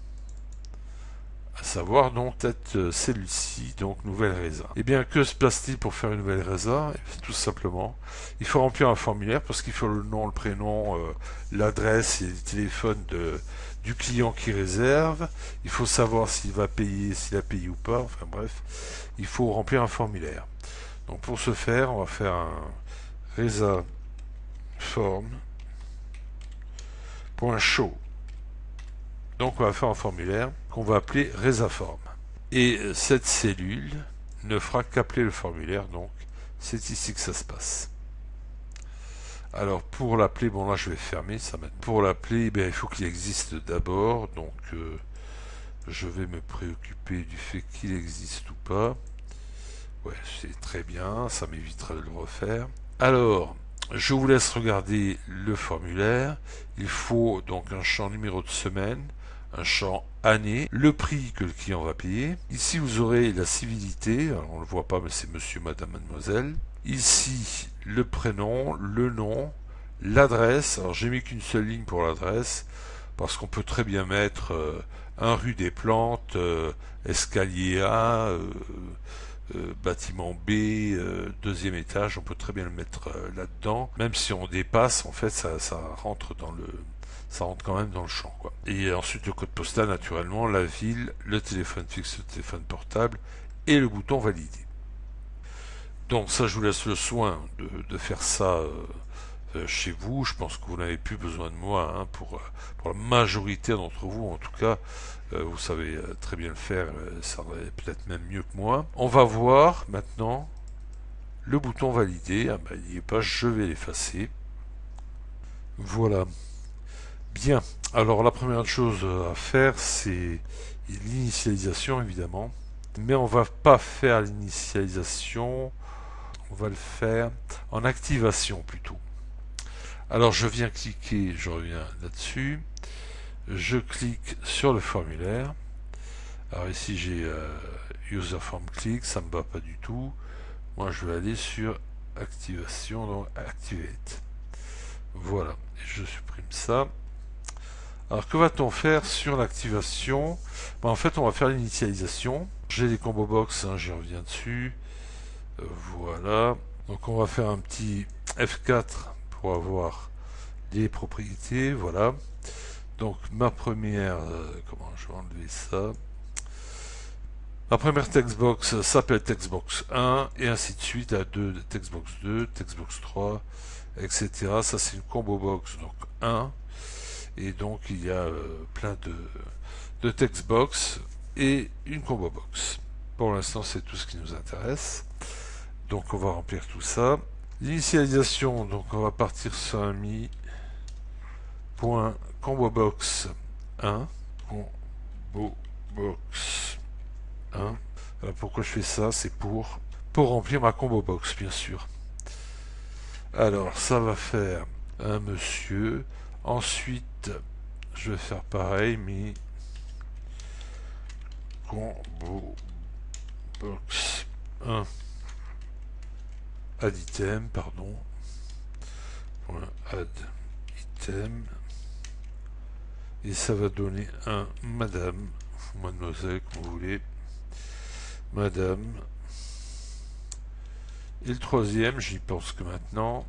à savoir donc cette cellule-ci, donc nouvelle Reza. Et bien que se passe-t-il pour faire une nouvelle Reza? Tout simplement, il faut remplir un formulaire parce qu'il faut le nom, le prénom, euh, l'adresse et le téléphone de, du client qui réserve. Il faut savoir s'il va payer, s'il a payé ou pas. Enfin bref, il faut remplir un formulaire. Donc pour ce faire, on va faire un Reza form .show. Donc on va faire un formulaire qu'on va appeler RezaForm. Et cette cellule ne fera qu'appeler le formulaire, donc c'est ici que ça se passe. Alors pour l'appeler, bon là je vais fermer ça maintenant. Pour l'appeler, eh il faut qu'il existe d'abord, donc euh, je vais me préoccuper du fait qu'il existe ou pas. Ouais, c'est très bien, ça m'évitera de le refaire. Alors, je vous laisse regarder le formulaire. Il faut donc un champ numéro de semaine, un champ année, le prix que le client va payer. Ici, vous aurez la civilité. Alors, on ne le voit pas, mais c'est monsieur, madame, mademoiselle. Ici, le prénom, le nom, l'adresse. Alors, j'ai mis qu'une seule ligne pour l'adresse, parce qu'on peut très bien mettre euh, un rue des Plantes, euh, escalier A, euh, Euh, bâtiment B, euh, deuxième étage, on peut très bien le mettre euh, là-dedans. Même si on dépasse, en fait, ça, ça rentre dans le, ça rentre quand même dans le champ, quoi. Et ensuite le code postal, naturellement, la ville, le téléphone fixe, le téléphone portable et le bouton valider. Donc ça, je vous laisse le soin de, de faire ça euh, euh, chez vous. Je pense que vous n'avez plus besoin de moi, hein, pour, pour la majorité d'entre vous, en tout cas. Euh, vous savez euh, très bien le faire, euh, ça va peut-être même mieux que moi. On va voir maintenant le bouton valider. Ah ben, il n'y est pas, je vais l'effacer. Voilà. Bien. Alors la première chose à faire, c'est l'initialisation, évidemment. Mais on va pas faire l'initialisation, on va le faire en activation plutôt. Alors je viens cliquer, je reviens là-dessus. Je clique sur le formulaire. Alors ici j'ai euh, User Form Click, ça me va pas du tout. Moi je vais aller sur Activation, donc Activate. Voilà, et je supprime ça. Alors que va-t-on faire sur l'activation? Ben, en fait on va faire l'initialisation. J'ai les combo box, hein, j'y reviens dessus. Euh, voilà. Donc on va faire un petit F quatre pour avoir les propriétés. Voilà. Donc ma première, euh, comment je vais enlever ça? Ma première textbox s'appelle textbox un et ainsi de suite à deux, textbox deux, textbox trois, et cetera. Ça c'est une combo box donc un. Et donc il y a euh, plein de, de textbox et une combo box. Pour l'instant c'est tout ce qui nous intéresse. Donc on va remplir tout ça. L'initialisation, donc on va partir sur un mi point combo box un. Combo box un. Alors pourquoi je fais ça? C'est pour, pour remplir ma combo box, bien sûr. Alors ça va faire un monsieur. Ensuite, je vais faire pareil, mais combo box un add item, pardon, point add item, et ça va donner un madame, mademoiselle, comme vous voulez, madame. Et le troisième, j'y pense que maintenant,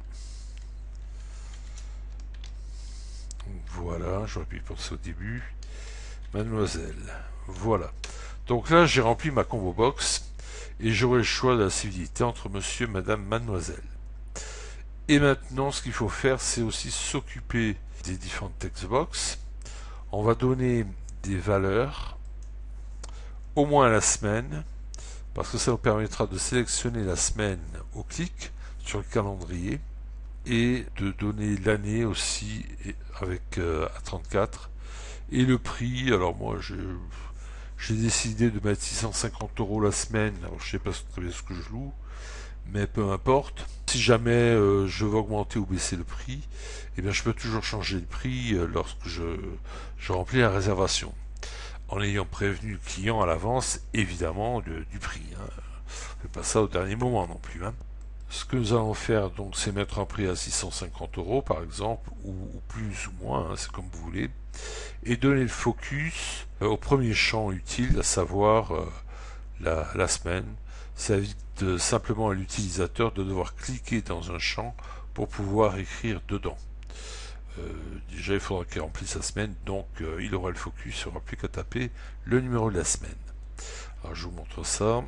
voilà, j'aurais pu y penser au début, mademoiselle, voilà. Donc là, j'ai rempli ma combo box, et j'aurai le choix de la civilité entre monsieur, madame, mademoiselle. Et maintenant, ce qu'il faut faire, c'est aussi s'occuper des différentes textbox. On va donner des valeurs, au moins à la semaine, parce que ça nous permettra de sélectionner la semaine au clic sur le calendrier, et de donner l'année aussi avec euh, à trente-quatre, et le prix. Alors moi, je... j'ai décidé de mettre six cent cinquante euros la semaine. Alors je sais pas très bien ce que je loue, mais peu importe. Si jamais euh, je veux augmenter ou baisser le prix, eh bien je peux toujours changer le prix euh, lorsque je, je remplis la réservation, en ayant prévenu le client à l'avance, évidemment, de, du prix. Hein. On fait pas ça au dernier moment non plus. Hein. Ce que nous allons faire, donc, c'est mettre un prix à six cent cinquante euros, par exemple, ou, ou plus ou moins, hein, c'est comme vous voulez, et donner le focus euh, au premier champ utile, à savoir euh, la, la semaine. Ça évite euh, simplement à l'utilisateur de devoir cliquer dans un champ pour pouvoir écrire dedans. Euh, déjà, il faudra qu'il remplisse sa semaine, donc euh, il aura le focus, il n'aura plus qu'à taper le numéro de la semaine. Alors, je vous montre ça.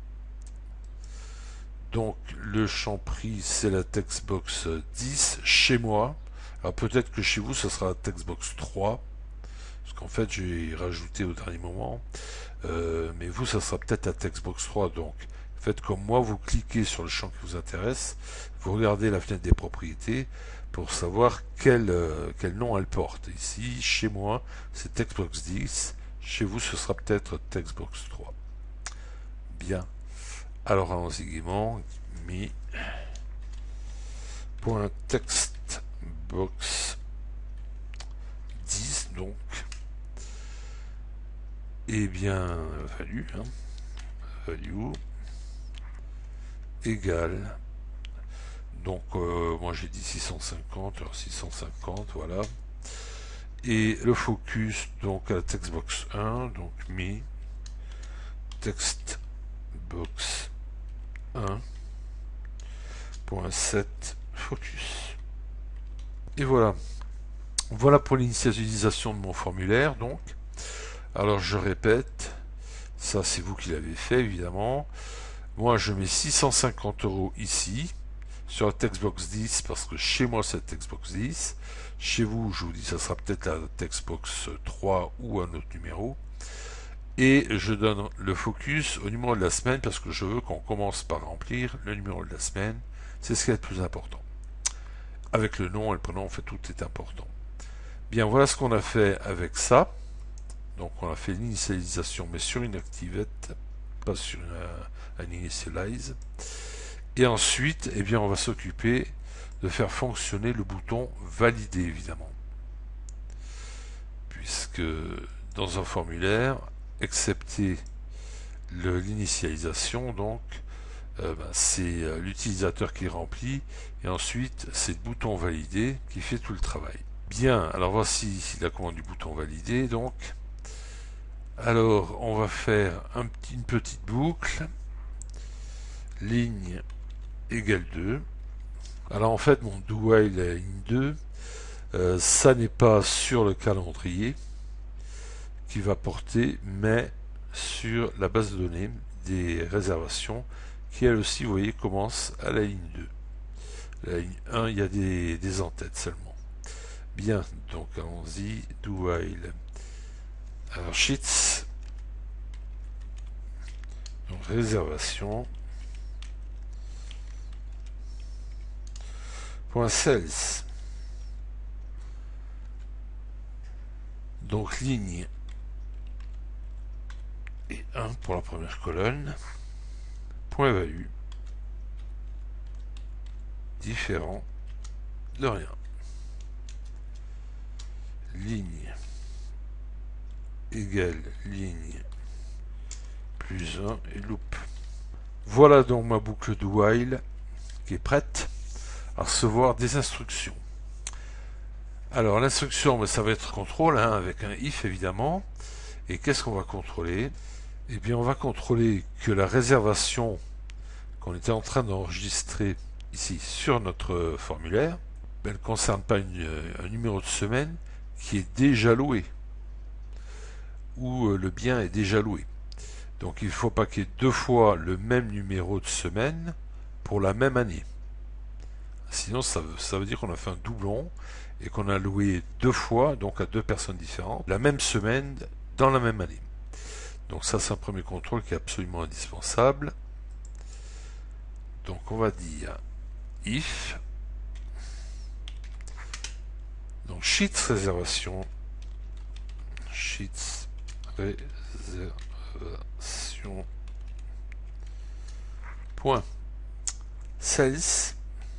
Donc, le champ prix, c'est la textbox dix chez moi. Alors, peut-être que chez vous, ce sera la textbox trois, parce qu'en fait, j'ai rajouté au dernier moment. Euh, mais vous, ça sera peut-être la textbox trois. Donc, faites comme moi, vous cliquez sur le champ qui vous intéresse, vous regardez la fenêtre des propriétés pour savoir quel, euh, quel nom elle porte. Ici, chez moi, c'est textbox dix. Chez vous, ce sera peut-être textbox trois. Bien. Alors, allons-y gaiement. Mi. Point textbox dix, donc. Eh bien, value, hein, value, égale, donc euh, moi j'ai dit six cent cinquante, alors six cent cinquante, voilà, et le focus, donc à la textbox un, donc mi, textbox un, point sept, focus. Et voilà, voilà pour l'initialisation de mon formulaire, donc. Alors je répète, ça c'est vous qui l'avez fait évidemment. Moi je mets six cent cinquante euros ici, sur la textbox dix parce que chez moi c'est la textbox dix. Chez vous, je vous dis, ça sera peut-être la textbox trois ou un autre numéro. Et je donne le focus au numéro de la semaine parce que je veux qu'on commence par remplir le numéro de la semaine. C'est ce qui est le plus important. Avec le nom et le prénom, en fait, tout est important. Bien, voilà ce qu'on a fait avec ça. Donc, on a fait l'initialisation, mais sur une activate, pas sur un, un initialize. Et ensuite, eh bien, on va s'occuper de faire fonctionner le bouton valider, évidemment. Puisque dans un formulaire, excepté l'initialisation, donc, euh, ben, c'est euh, l'utilisateur qui remplit, et ensuite, c'est le bouton valider qui fait tout le travail. Bien, alors voici la commande du bouton valider, donc. Alors, on va faire un petit, une petite boucle, ligne égale deux. Alors en fait, mon do while ligne deux, euh, ça n'est pas sur le calendrier qui va porter, mais sur la base de données des réservations qui elle aussi, vous voyez, commence à la ligne deux. La ligne un, il y a des, des en-têtes seulement. Bien, donc allons-y, do while. Alors sheets, donc réservation, point sales, donc ligne et un pour la première colonne, point value, différent de rien, ligne égale ligne plus un et loop. Voilà donc ma boucle do while qui est prête à recevoir des instructions. Alors l'instruction, ça va être contrôle, hein, avec un if évidemment. Et qu'est-ce qu'on va contrôler? Eh bien on va contrôler que la réservation qu'on était en train d'enregistrer ici sur notre formulaire, elle ne concerne pas une, un numéro de semaine qui est déjà loué, ou le bien est déjà loué. Donc il ne faut pas qu'il y ait deux fois le même numéro de semaine pour la même année. Sinon ça veut, ça veut dire qu'on a fait un doublon et qu'on a loué deux fois, donc à deux personnes différentes, la même semaine dans la même année. Donc ça c'est un premier contrôle qui est absolument indispensable. Donc on va dire if, donc sheets réservation, sheets réservation, point sales,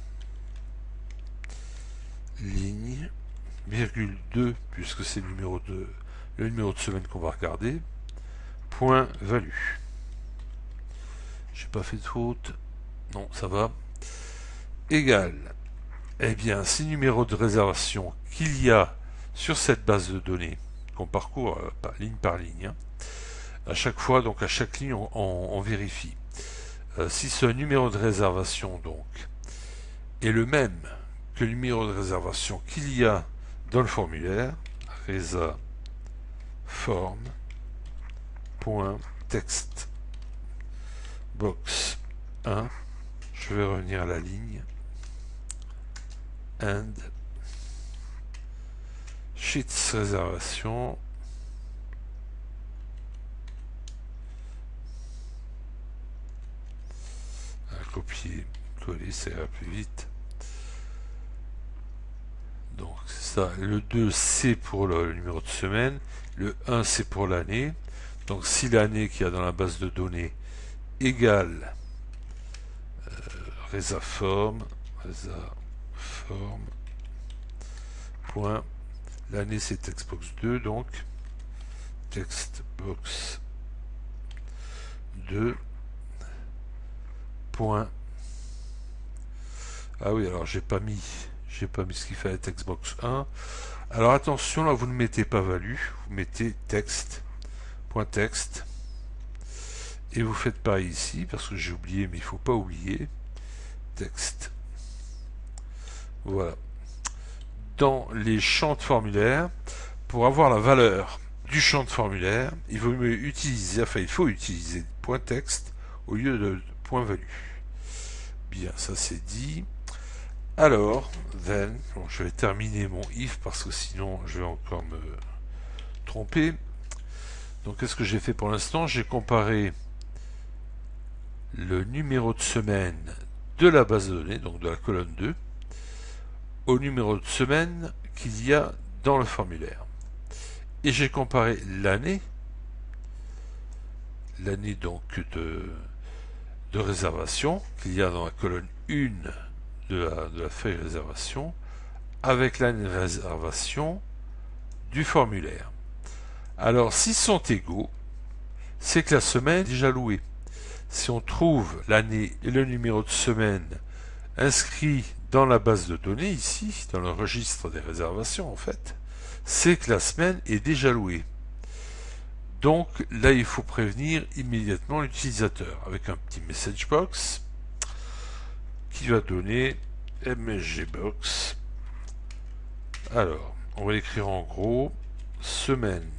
ligne, virgule deux, puisque c'est le numéro de, le numéro de semaine qu'on va regarder, point value. J'ai pas fait de faute, non, ça va, égal, eh bien, ces numéros de réservation qu'il y a sur cette base de données, qu'on parcourt euh, par, ligne par ligne, hein, à chaque fois, donc à chaque ligne, on, on, on vérifie. Euh, si ce numéro de réservation, donc, est le même que le numéro de réservation qu'il y a dans le formulaire, resa form point text box un, je vais revenir à la ligne and sheets réservation à copier coller, ça ira plus vite. Donc ça, le deux c'est pour le, le numéro de semaine, le un c'est pour l'année. Donc si l'année qu'il y a dans la base de données égale euh, resaform, resaform point, l'année c'est textbox deux, donc textbox deux point, ah oui, alors j'ai pas mis j'ai pas mis ce qu'il fallait textbox un. Alors attention, là vous ne mettez pas value, vous mettez texte point texte et vous faites pareil ici parce que j'ai oublié, mais il faut pas oublier texte. Voilà. Dans les champs de formulaire, pour avoir la valeur du champ de formulaire, il vaut mieux utiliser, enfin il faut utiliser point texte au lieu de point value. Bien, ça c'est dit. Alors, then, bon, je vais terminer mon if parce que sinon je vais encore me tromper. Donc qu'est-ce que j'ai fait pour l'instant? J'ai comparé le numéro de semaine de la base de données, donc de la colonne deux, au numéro de semaine qu'il y a dans le formulaire. Et j'ai comparé l'année, l'année donc de, de réservation qu'il y a dans la colonne un de la, de la feuille réservation, avec l'année de réservation du formulaire. Alors, s'ils sont égaux, c'est que la semaine est déjà louée. Si on trouve l'année et le numéro de semaine inscrits dans la base de données, ici, dans le registre des réservations, en fait, c'est que la semaine est déjà louée. Donc, là, il faut prévenir immédiatement l'utilisateur avec un petit message box qui va donner msgbox. Alors, on va l'écrire en gros, semaine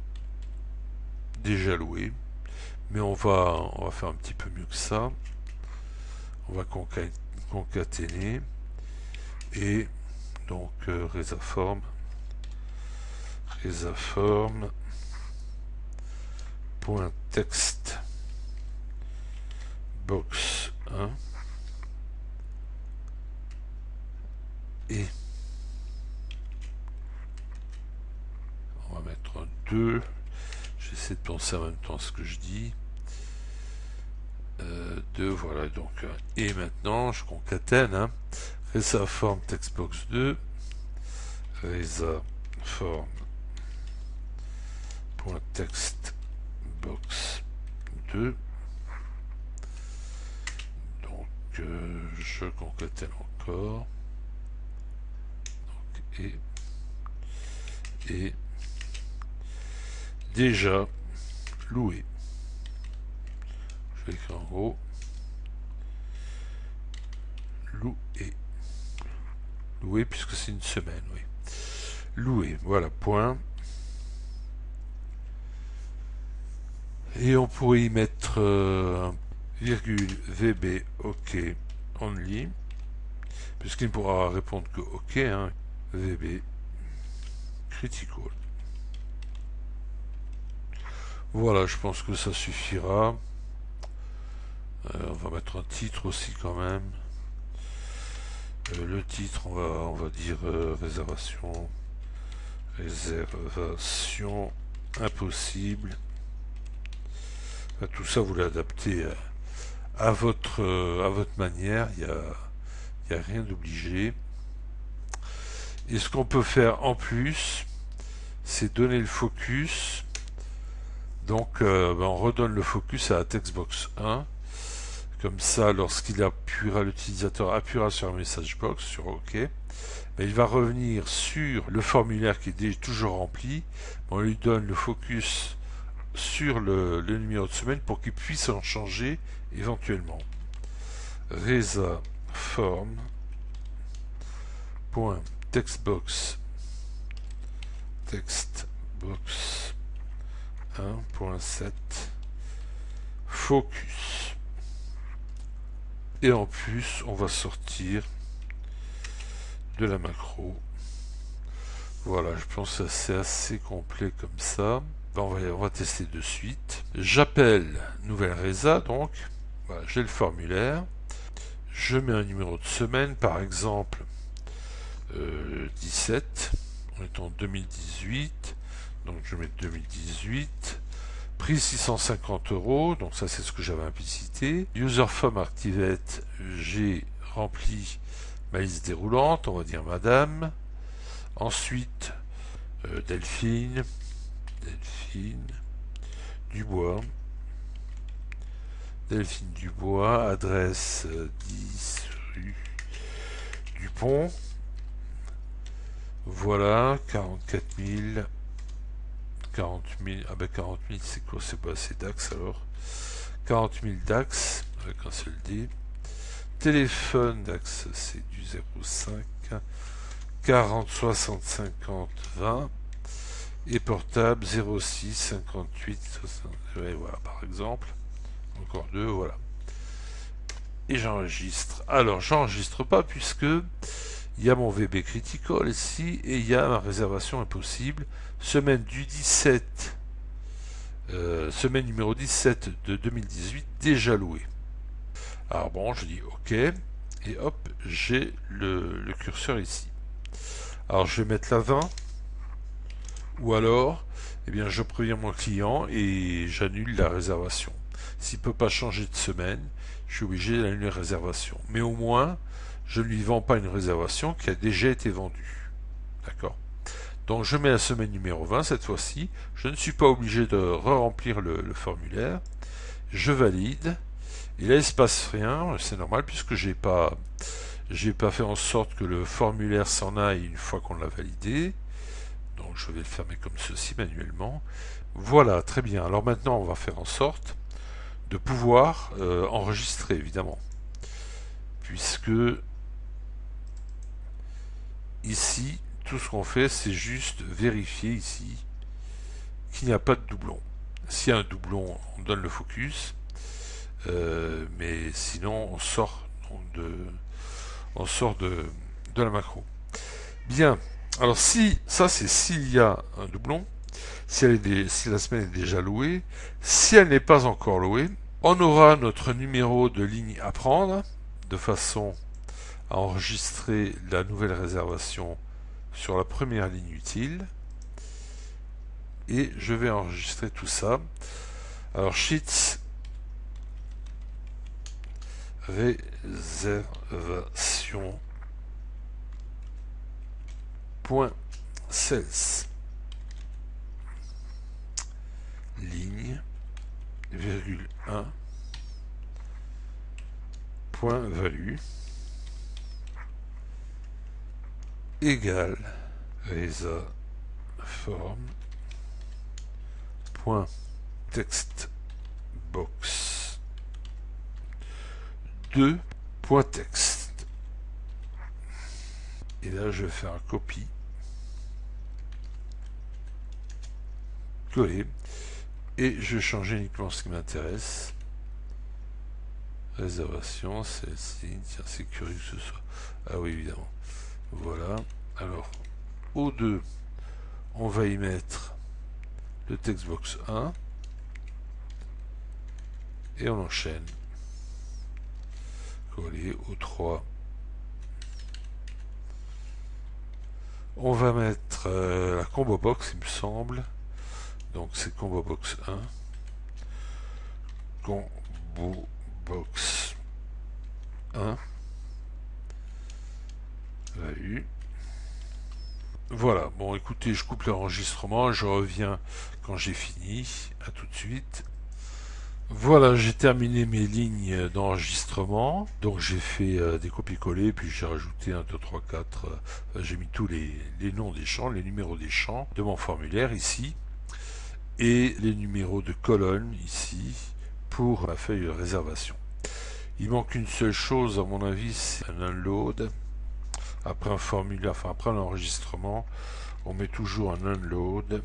déjà louée, mais on va, on va faire un petit peu mieux que ça. On va concaténer et donc euh, résaform, résaform point text box un et on va mettre un deux. J'essaie de penser en même temps ce que je dis. Euh, deux, voilà, donc et maintenant je concatène hein. Résaform textbox deux, résaform point textbox deux. Donc euh, je concatène encore. Donc, et et déjà loué. Je vais écrire en gros loué. Loué puisque c'est une semaine, oui. Loué, voilà, point. Et on pourrait y mettre euh, virgule V B OK only, puisqu'il ne pourra répondre que OK, hein, V B critical. Voilà, je pense que ça suffira. Euh, on va mettre un titre aussi quand même. Euh, le titre, on va, on va dire euh, réservation, réservation impossible. Enfin, tout ça, vous l'adaptez à, à votre euh, à votre manière. Il n'y a, il y a rien d'obligé. Et ce qu'on peut faire en plus, c'est donner le focus. Donc, euh, ben, on redonne le focus à la textbox un. Comme ça, lorsqu'il appuiera, l'utilisateur appuiera sur un message box, sur OK, ben, il va revenir sur le formulaire qui est déjà toujours rempli. On lui donne le focus sur le, le numéro de semaine pour qu'il puisse en changer éventuellement. Résaform point textbox textbox un point sept focus. Et en plus, on va sortir de la macro. Voilà, je pense que c'est assez complet comme ça. Ben, on, va, on va tester de suite. J'appelle nouvelle résa, donc. Voilà, j'ai le formulaire. Je mets un numéro de semaine, par exemple euh, dix-sept. On est en deux mille dix-huit. Donc je mets deux mille dix-huit. Prix six cent cinquante euros, donc ça c'est ce que j'avais implicité. User form activate, j'ai rempli ma liste déroulante, on va dire madame. Ensuite, euh, Delphine, Delphine Dubois, Delphine Dubois, adresse euh, dix rue Dupont. Voilà, quarante-quatre mille. quarante mille, ah ben quarante mille c'est quoi, c'est pas assez Dax alors. quarante mille Dax avec un seul D. Téléphone Dax c'est du zéro cinq quarante soixante cinquante vingt et portable zéro six cinquante-huit soixante. Ouais, voilà par exemple. Encore deux, voilà. et j'enregistre. Alors j'enregistre pas puisque il y a mon V B Critical ici et il y a ma réservation impossible. Semaine du dix-sept, euh, semaine numéro dix-sept de deux mille dix-huit, déjà loué. Alors bon, je dis OK et hop, j'ai le, le curseur ici. Alors je vais mettre la vingt ou alors, eh bien, je préviens mon client et j'annule la réservation. S'il ne peut pas changer de semaine, je suis obligé d'annuler la réservation. Mais au moins, je ne lui vends pas une réservation qui a déjà été vendue. D'accord? Donc je mets la semaine numéro vingt cette fois-ci. Je ne suis pas obligé de re-remplir le, le formulaire. Je valide. Et là, il ne se passe rien. C'est normal puisque j'ai pas, j'ai pas fait en sorte que le formulaire s'en aille une fois qu'on l'a validé. Donc je vais le fermer comme ceci manuellement. Voilà, très bien. Alors maintenant, on va faire en sorte de pouvoir euh, enregistrer, évidemment. Puisque ici, tout ce qu'on fait, c'est juste vérifier ici qu'il n'y a pas de doublon. S'il y a un doublon, on donne le focus. Euh, mais sinon, on sort de, on sort de, de la macro. Bien. Alors si, ça c'est s'il y a un doublon. Si, elle est, si la semaine est déjà louée, si elle n'est pas encore louée, on aura notre numéro de ligne à prendre de façon à enregistrer la nouvelle réservation sur la première ligne utile. Et je vais enregistrer tout ça. Alors Sheets réservation point sales ligne virgule un point value égale resa form point text box deux point text. Et là je vais faire un copie coller et je vais changer uniquement ce qui m'intéresse. Réservation, celle-ci, tiens, c'est curieux que ce soit. Ah oui, évidemment. Voilà. Alors, au deux, on va y mettre le textbox un et on enchaîne. Coller au trois. On va mettre euh, la combo box, il me semble. Donc c'est combo box un. Combo box un. Value. Voilà, bon écoutez, je coupe l'enregistrement, je reviens quand j'ai fini, à tout de suite. Voilà, j'ai terminé mes lignes d'enregistrement, donc j'ai fait euh, des copier-coller, puis j'ai rajouté un, deux, trois, quatre, euh, j'ai mis tous les, les noms des champs, les numéros des champs de mon formulaire ici, et les numéros de colonne ici, pour la feuille de réservation. Il manque une seule chose à mon avis, c'est un unload. Après un formulaire, enfin après un enregistrement, on met toujours un unload.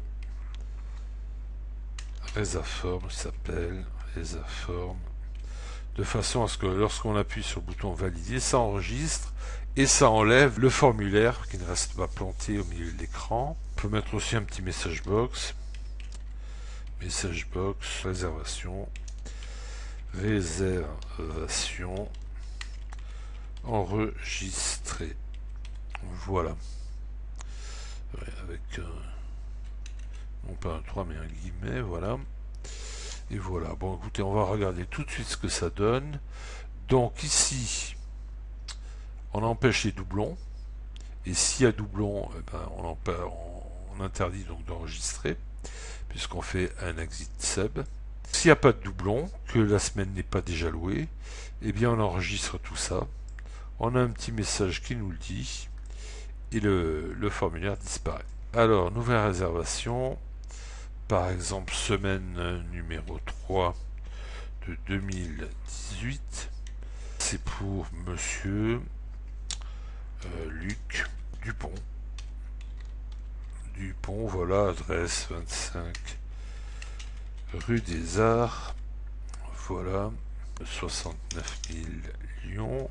Resaform s'appelle Resaform, de façon à ce que lorsqu'on appuie sur le bouton valider, ça enregistre et ça enlève le formulaire qui ne reste pas planté au milieu de l'écran. On peut mettre aussi un petit message box. Message box, réservation, réservation, enregistré. Voilà. Ouais, avec euh, non pas un trois mais un guillemet, voilà. Et voilà. Bon écoutez, on va regarder tout de suite ce que ça donne. Donc ici, on empêche les doublons. Et s'il y a doublon, eh ben, on, en, on interdit donc d'enregistrer, puisqu'on fait un exit sub. S'il n'y a pas de doublon, que la semaine n'est pas déjà louée, eh bien on enregistre tout ça. On a un petit message qui nous le dit, et le, le formulaire disparaît. Alors, nouvelle réservation, par exemple semaine numéro trois de deux mille dix-huit, c'est pour monsieur euh, Luc Dupont. Dupont, voilà, adresse vingt-cinq rue des Arts, voilà, soixante-neuf mille Lyon.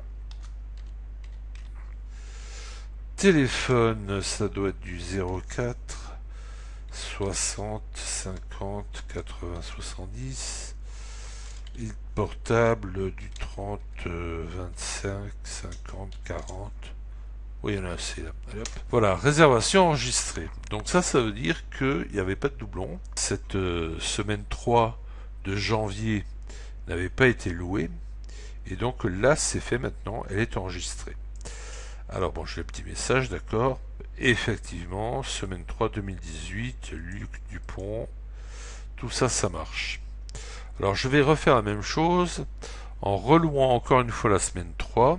Téléphone, ça doit être du zéro quatre soixante cinquante quatre-vingts soixante-dix. Et le portable du trente vingt-cinq cinquante quarante. Oui, il y en a assez là. Allez, hop. Voilà, réservation enregistrée. Donc ça, ça veut dire qu'il n'y avait pas de doublon. Cette euh, semaine trois de janvier n'avait pas été louée. Et donc là, c'est fait maintenant, elle est enregistrée. Alors bon, j'ai le petit message, d'accord. Effectivement, semaine trois deux mille dix-huit, Luc Dupont, tout ça, ça marche. Alors je vais refaire la même chose en relouant encore une fois la semaine trois.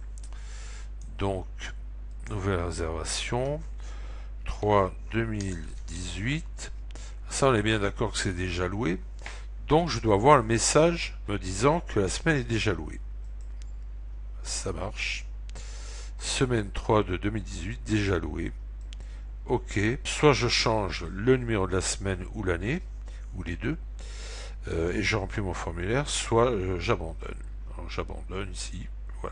Donc, nouvelle réservation, trois deux mille dix-huit. Ça, on est bien d'accord que c'est déjà loué. Donc je dois avoir le message me disant que la semaine est déjà louée. Ça marche. Semaine trois de deux mille dix-huit, déjà louée. Ok. Soit je change le numéro de la semaine ou l'année, ou les deux, euh, et je remplis mon formulaire, soit euh, j'abandonne. Alors j'abandonne ici, voilà.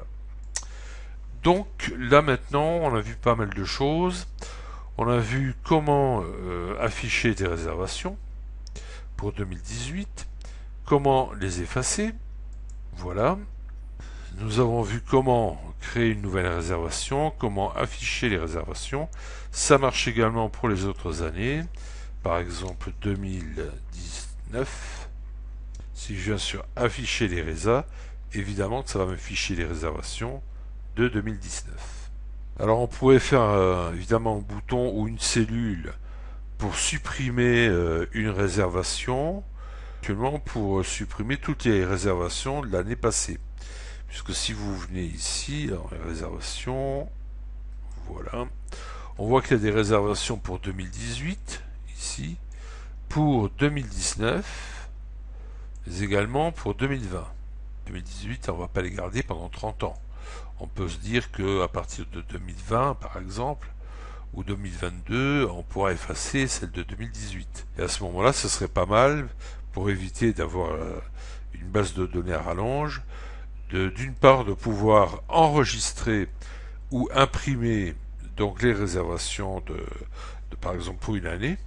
Donc là maintenant, on a vu pas mal de choses. On a vu comment euh, afficher des réservations pour deux mille dix-huit, comment les effacer, voilà. Nous avons vu comment créer une nouvelle réservation, comment afficher les réservations. Ça marche également pour les autres années. Par exemple deux mille dix-neuf. Si je viens sur afficher les résas, évidemment que ça va me ficher les réservations de deux mille dix-neuf. Alors on pourrait faire euh, évidemment un bouton ou une cellule pour supprimer euh, une réservation, actuellement pour supprimer toutes les réservations de l'année passée. Puisque si vous venez ici, dans les réservations, voilà, on voit qu'il y a des réservations pour deux mille dix-huit, ici, pour deux mille dix-neuf, mais également pour deux mille vingt. deux mille dix-huit, on ne va pas les garder pendant trente ans. On peut se dire qu'à partir de deux mille vingt, par exemple, ou deux mille vingt-deux, on pourra effacer celle de deux mille dix-huit. Et à ce moment-là, ce serait pas mal, pour éviter d'avoir une base de données à rallonge, d'une part de pouvoir enregistrer ou imprimer donc les réservations de, de par exemple pour une année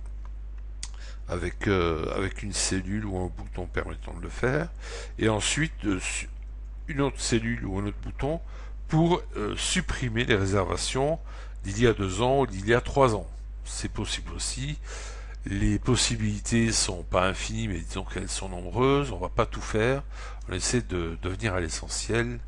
avec, euh, avec une cellule ou un bouton permettant de le faire, et ensuite euh, une autre cellule ou un autre bouton pour euh, supprimer les réservations d'il y a deux ans ou d'il y a trois ans. C'est possible aussi. Les possibilités sont pas infinies, mais disons qu'elles sont nombreuses. On va pas tout faire. On essaie de, de venir à l'essentiel.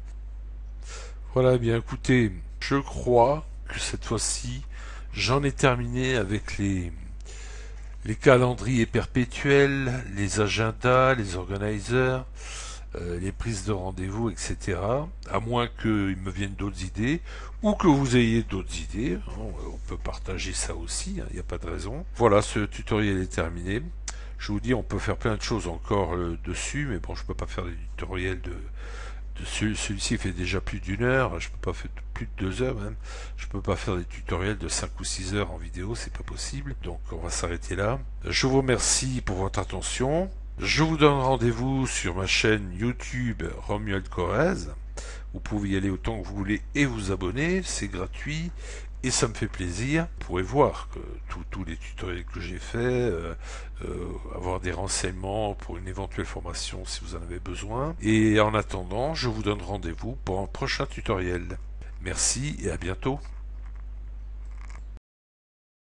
Voilà, bien écoutez, je crois que cette fois-ci, j'en ai terminé avec les, les calendriers perpétuels, les agendas, les organisers, euh, les prises de rendez-vous, et cetera. À moins qu'il me vienne d'autres idées, ou que vous ayez d'autres idées. On peut partager ça aussi, il n'y a pas de raison. Voilà, ce tutoriel est terminé. Je vous dis, on peut faire plein de choses encore euh, dessus, mais bon, je peux pas faire des tutoriels de... de celui-ci fait déjà plus d'une heure, je peux pas faire plus de deux heures même. Je peux pas faire des tutoriels de cinq ou six heures en vidéo, c'est pas possible. Donc on va s'arrêter là. Je vous remercie pour votre attention. Je vous donne rendez-vous sur ma chaîne YouTube Romuald Corrèze. Vous pouvez y aller autant que vous voulez et vous abonner, c'est gratuit et ça me fait plaisir. Vous pourrez voir que tous les tutoriels que j'ai fait, euh, euh, avoir des renseignements pour une éventuelle formation si vous en avez besoin. Et en attendant, je vous donne rendez-vous pour un prochain tutoriel. Merci et à bientôt.